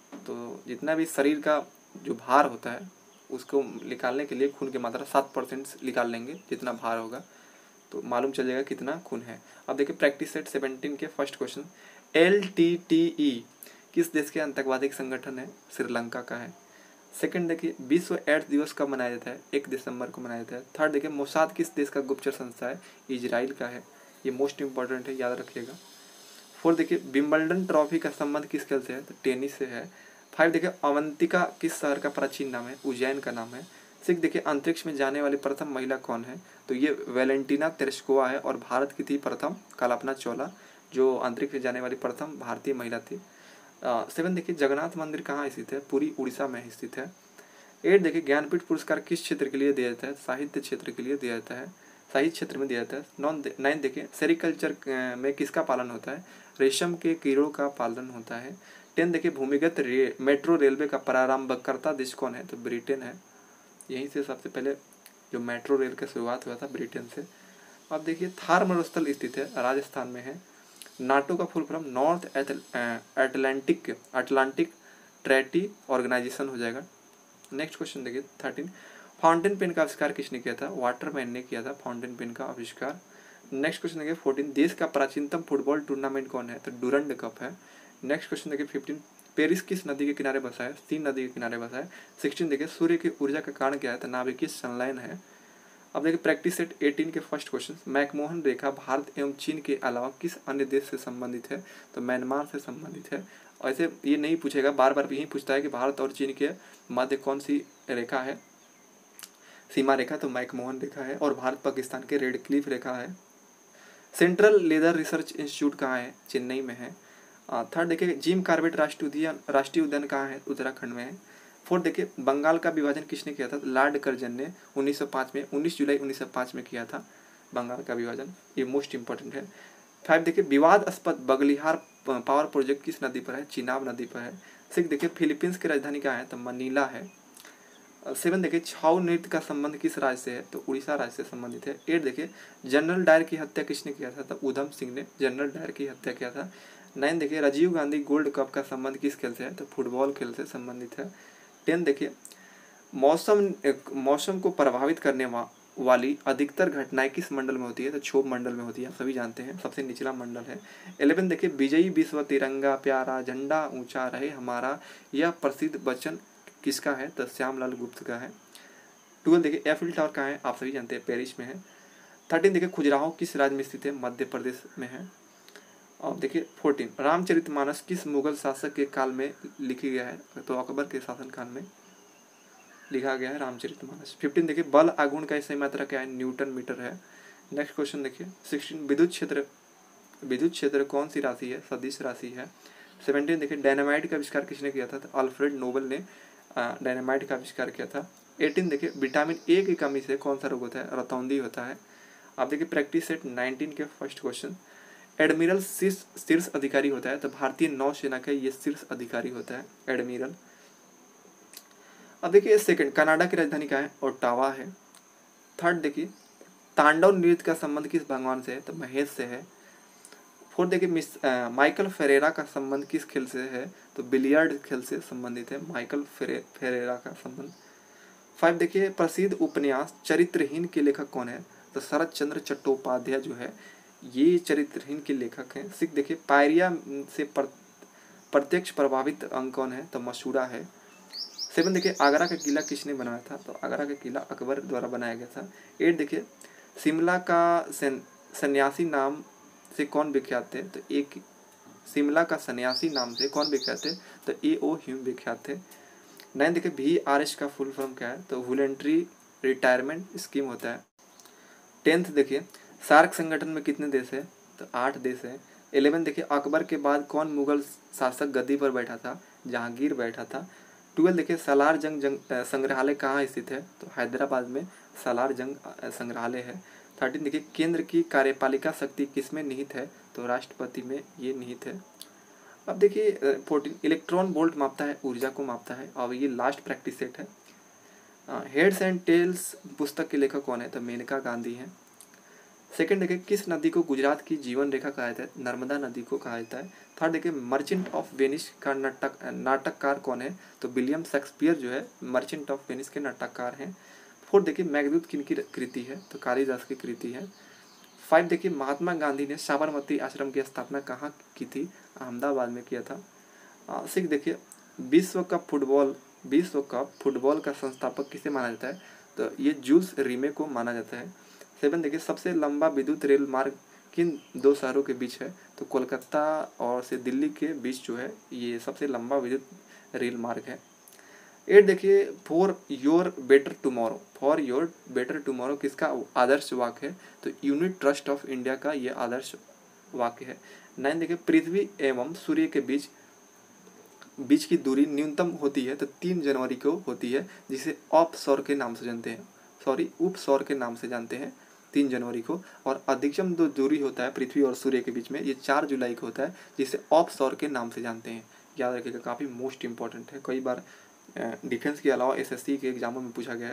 तो जितना भी शरीर का जो भार होता है उसको निकालने के लिए खून की मात्रा सात परसेंट निकाल लेंगे, जितना भार होगा तो मालूम चल जाएगा कितना खून है। अब देखिए प्रैक्टिस सेट सेवनटीन के first question, L T T E किस देश के आतंकवादी संगठन है, श्रीलंका का है। सेकंड देखिए विश्व एड्स दिवस कब मनाया जाता है, एक दिसंबर को मनाया जाता है। थर्ड देखिए मोसाद किस देश का गुप्तचर संस्था है, इजराइल का है, ये मोस्ट इंपॉर्टेंट है, याद रखिएगा। फोर्थ देखिए विंबलडन ट्रॉफी का संबंध किस खेल से है, तो टेनिस से है। फाइव देखिए अवंतिका किस शहर का प्राचीन नाम है, उज्जैन का नाम है। सिक्स देखिए अंतरिक्ष में जाने वाली प्रथम महिला कौन है, तो ये वेलेंटिना तेरेस्कोवा है और भारत की थी प्रथम कल्पना चावला, जो अंतरिक्ष में जाने वाली प्रथम भारतीय महिला थी। सेवन देखिए जगन्नाथ मंदिर कहाँ स्थित है, पूरी उड़ीसा में स्थित है। एट देखिए ज्ञानपीठ पुरस्कार किस क्षेत्र के लिए दिया जाता है, साहित्य क्षेत्र के लिए दिया जाता है, साहित्य क्षेत्र में दिया जाता है। नॉन नाइन देखिए सेरिकल्चर में किसका पालन होता है, रेशम के कीड़ों का पालन होता है। टेन देखिए भूमिगत रे, मेट्रो रेलवे का प्रारंभकर्ता देश कौन है, तो ब्रिटेन है, यहीं से सबसे पहले जो मेट्रो रेल का शुरुआत हुआ था ब्रिटेन से। अब देखिए थार मरुस्थल स्थित है, राजस्थान में है। नाटो का full form north Atlantic Atlantic treaty organisation हो जाएगा। नेक्स्ट क्वेश्चन देखिए थर्टीन, फाउंटेन पेन का आविष्कार किसने किया था? वाटरमैन ने किया था फाउंटेन पेन का आविष्कार। नेक्स्ट क्वेश्चन देखिए फोर्टीन, देश का प्राचीनतम फुटबॉल टूर्नामेंट कौन है? तो डुरंड कप है। नेक्स्ट क्वेश्चन देखिए फिफ्टीन, पेरिस किस नदी के किनारे बसा है? तीन नदी के किनारे बसा है। सिक्सटीन देखिए सूर्य की ऊर्जा का कारण क्या है? तो नाभिकीय संलयन है। अब देखिए प्रैक्टिस सेट एटीन के फर्स्ट क्वेश्चन, मैकमोहन रेखा भारत एवं चीन के अलावा किस अन्य देश से संबंधित है? तो म्यांमार से संबंधित है। और ऐसे ये नहीं पूछेगा, बार बार यही पूछता है कि भारत और चीन के मध्य कौन सी रेखा है, सीमा रेखा, तो मैकमोहन रेखा है। और भारत पाकिस्तान के रेड क्लिफ रेखा है। सेंट्रल लेदर रिसर्च इंस्टीट्यूट कहाँ है? चेन्नई में है। थर्ड देखिए जिम कार्बेट राष्ट्रीय उद्यान राष्ट्रीय उद्यान कहाँ है? उत्तराखंड में है। फोर्थ देखिए बंगाल का विभाजन किसने किया था? लॉर्ड कर्जन ने उन्नीस सौ पाँच में उन्नीस जुलाई उन्नीस सौ पाँच में किया था बंगाल का विभाजन, ये मोस्ट इंपॉर्टेंट है। फाइव देखिए विवादास्पद बगलिहार पावर प्रोजेक्ट किस नदी पर है? चिनाब नदी पर है। सिक्स देखिए फिलीपींस की राजधानी कहाँ है? तो मनीला है। सेवन देखिए छाऊ नृत्य का संबंध किस राज्य से है? तो उड़ीसा राज्य से संबंधित है। एट देखिए जनरल डायर की हत्या किसने किया था? तो उधम सिंह ने जनरल डायर की हत्या किया था। नाइन देखिए राजीव गांधी गोल्ड कप का संबंध किस खेल से है? तो फुटबॉल खेल से संबंधित है। टेन देखिए मौसम मौसम को प्रभावित करने वा, वाली अधिकतर घटनाएं किस मंडल में होती है? तो क्षोभ मंडल में होती है, आप सभी जानते हैं, सबसे निचला मंडल है। इलेवन देखिए विजयी विश्व तिरंगा प्यारा झंडा ऊंचा रहे हमारा, यह प्रसिद्ध वचन किसका है? तो श्यामलाल गुप्त का है। ट्वेल्व देखिए एफिल टावर कहाँ है? आप सभी जानते हैं पेरिस में है। थर्टीन देखिए खजुराहो किस राज्य में स्थित है? मध्य प्रदेश में है। और देखिए फोर्टीन रामचरितमानस किस मुगल शासक के काल में लिखी गया है? तो अकबर के शासन काल में लिखा गया है रामचरितमानस। फिफ्टीन देखिए बल आघूर्ण का सही मात्रा क्या है? न्यूटन मीटर है। नेक्स्ट क्वेश्चन देखिए सिक्सटीन विद्युत क्षेत्र विद्युत क्षेत्र कौन सी राशि है? सदिश राशि है। सेवनटीन देखिए डायनामाइट का आविष्कार किसने किया था? तो अल्फ्रेड नोबेल ने डायनामाइट का आविष्कार किया था। एटीन देखिए विटामिन ए की कमी से कौन सा रोग होता है? रतौंधी होता है। अब देखिए प्रैक्टिस सेट नाइनटीन के फर्स्ट क्वेश्चन, एडमिरल शीर्ष अधिकारी होता है? तो भारतीय नौसेना का ये शीर्ष अधिकारी होता है एडमिरल। अब देखिए सेकंड कनाडा की राजधानी क्या है? ओटावा है। थर्ड देखिए तांडव नृत्य का संबंध किस भगवान से है? तो महेश से है। फोर्थ देखिए मिस माइकल फेरेरा का संबंध किस खेल से है? तो बिलियर्ड खेल से संबंधित है माइकल फेरे फेरेरा का संबंध। फाइव देखिए प्रसिद्ध उपन्यास चरित्रहीन के लेखक कौन है? तो शरद चंद्र चट्टोपाध्याय जो है ये चरित्रहीन के लेखक हैं। सिक्स देखिए पायरिया से पर, प्रत्यक्ष प्रभावित अंग कौन है? तो मसूरा है। सेवन देखिए आगरा का किला किसने बनाया था? तो आगरा का किला अकबर द्वारा बनाया गया था। एट देखिए शिमला का सन्यासी नाम से कौन विख्यात थे? तो एक शिमला का सन्यासी नाम से कौन विख्यात थे? तो ए ओ ह्यूम विख्यात थे। नाइन देखिए वी आर एस का फुल फॉर्म क्या है? तो वॉलंटरी रिटायरमेंट स्कीम होता है। टेंथ देखिए सार्क संगठन में कितने देश है? तो आठ देश है। इलेवन देखिए अकबर के बाद कौन मुगल शासक गद्दी पर बैठा था? जहांगीर बैठा था। ट्वेल्व देखिए सालार जंग जंग संग्रहालय कहाँ स्थित है? तो हैदराबाद में सालार जंग संग्रहालय है। थर्टीन देखिए केंद्र की कार्यपालिका शक्ति किसमें निहित है? तो राष्ट्रपति में ये निहित है। अब देखिए फोर्टीन इलेक्ट्रॉन वोल्ट मापता है, ऊर्जा को मापता है। और ये लास्ट प्रैक्टिस सेट है। हेड्स एंड टेल्स पुस्तक के लेखक कौन है? तो मेनका गांधी है। सेकंड देखिए किस नदी को गुजरात की जीवन रेखा कहा जाता है? नर्मदा नदी को कहा जाता है। थर्ड देखिए मर्चेंट ऑफ वेनिस का नाटक नाटककार कौन है? तो विलियम शेक्सपियर जो है मर्चेंट ऑफ वेनिस के नाटककार हैं। फोर्थ देखिए मेघदूत किन की कृति है? तो कालिदास की कृति है। फाइव देखिए महात्मा गांधी ने साबरमती आश्रम की स्थापना कहाँ की थी? अहमदाबाद में किया था। सिक्स देखिए विश्व कप फुटबॉल विश्व कप फुटबॉल का संस्थापक किसे माना जाता है? तो ये जूल्स रीमे को माना जाता है। सेवन देखिए सबसे लंबा विद्युत रेल मार्ग किन दो शहरों के बीच है? तो कोलकाता और से दिल्ली के बीच जो है ये सबसे लंबा विद्युत रेल मार्ग है। एट देखिए for your better tomorrow for your better tomorrow किसका आदर्श वाक्य है? तो यूनिट ट्रस्ट ऑफ इंडिया का ये आदर्श वाक्य है। नाइन देखिए पृथ्वी एवं सूर्य के बीच बीच की दूरी न्यूनतम होती है तो तीन जनवरी को होती है, जिसे ऑफ सौर के नाम से जानते हैं सॉरी उप सौर के नाम से जानते हैं तीन जनवरी को। और अधिकतम जो दूरी होता है पृथ्वी और सूर्य के बीच में ये चार जुलाई को होता है, जिसे ऑफ सौर के नाम से जानते हैं। याद रखिएगा, काफ़ी मोस्ट इंपॉर्टेंट है, कई बार डिफेंस के अलावा एसएससी के एग्जामों में पूछा गया है।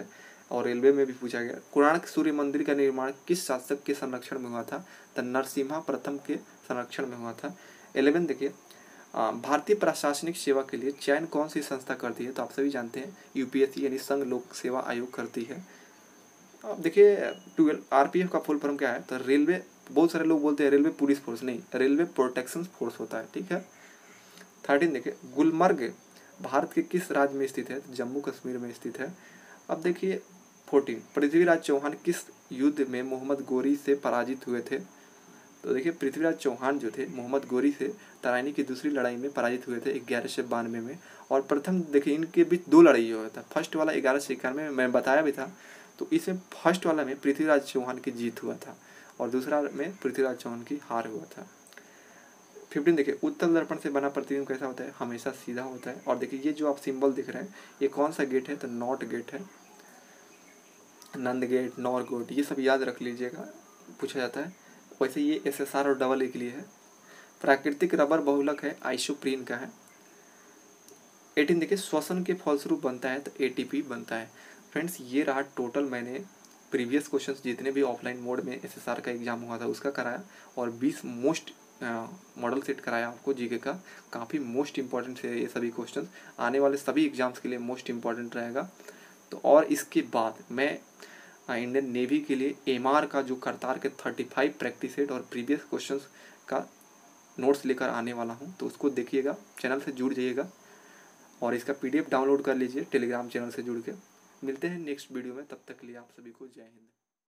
और रेलवे में भी पूछा गया। कोणार्क सूर्य मंदिर का निर्माण किस शासक के संरक्षण में हुआ था? तो नरसिम्हा प्रथम के संरक्षण में हुआ था। इलेवन देखिए, भारतीय प्रशासनिक सेवा के लिए चयन कौन सी संस्था करती है? तो आप सभी जानते हैं यूपीएससी यानी संघ लोक सेवा आयोग करती है। अब देखिए ट्वेल्व आरपीएफ का फुल फॉर्म क्या है? तो रेलवे, बहुत सारे लोग बोलते हैं रेलवे पुलिस फोर्स, नहीं, रेलवे प्रोटेक्शन फोर्स होता है, ठीक है। थर्टीन देखिए, गुलमर्ग भारत के किस राज्य में स्थित है? तो जम्मू कश्मीर में स्थित है। अब देखिए फोर्टीन, पृथ्वीराज चौहान किस युद्ध में मोहम्मद गोरी से पराजित हुए थे? तो देखिए पृथ्वीराज चौहान जो थे मोहम्मद गोरी से तराइनी की दूसरी लड़ाई में पराजित हुए थे ग्यारह सौ बानवे में। और प्रथम देखिए इनके बीच दो लड़ाई हुआ था, फर्स्ट वाला ग्यारह सौ इक्यानवे में मैं बताया भी था, तो इसमें फर्स्ट वाला में पृथ्वीराज चौहान की जीत हुआ था और दूसरा में पृथ्वीराज चौहान की हार हुआ था। फिफ्टीन देखिए, उत्तल दर्पण से बना प्रतिबिंब कैसा होता है? हमेशा सीधा होता है। और देखिए ये जो आप सिंबल दिख रहे हैं ये कौन सा गेट है? तो नॉट गेट है, नंद गेट, नॉर गेट, ये सब याद रख लीजिएगा, पूछा जाता है। वैसे ये एसएसआर और डबल ए के लिए है। प्राकृतिक रबर बहुलक है, आइसोप्रीन का है। एटीन देखिए, श्वसन के फलस्वरूप बनता है तो एटीपी बनता है। फ्रेंड्स ये रहा टोटल मैंने प्रीवियस क्वेश्चंस जितने भी ऑफलाइन मोड में एसएसआर का एग्जाम हुआ था उसका कराया और बीस मोस्ट मॉडल सेट कराया आपको जीके का। काफ़ी मोस्ट इंपॉर्टेंट है ये सभी क्वेश्चंस, आने वाले सभी एग्जाम्स के लिए मोस्ट इंपॉर्टेंट रहेगा। तो और इसके बाद मैं इंडियन नेवी के लिए एमआर का जो करतार के थर्टी फाइव प्रैक्टिस सेट और प्रीवियस क्वेश्चंस का नोट्स लेकर आने वाला हूं, तो उसको देखिएगा, चैनल से जुड़ जाइएगा और इसका पीडीएफ डाउनलोड कर लीजिए टेलीग्राम चैनल से जुड़ के। मिलते हैं नेक्स्ट वीडियो में, तब तक के लिए आप सभी को जय हिंद।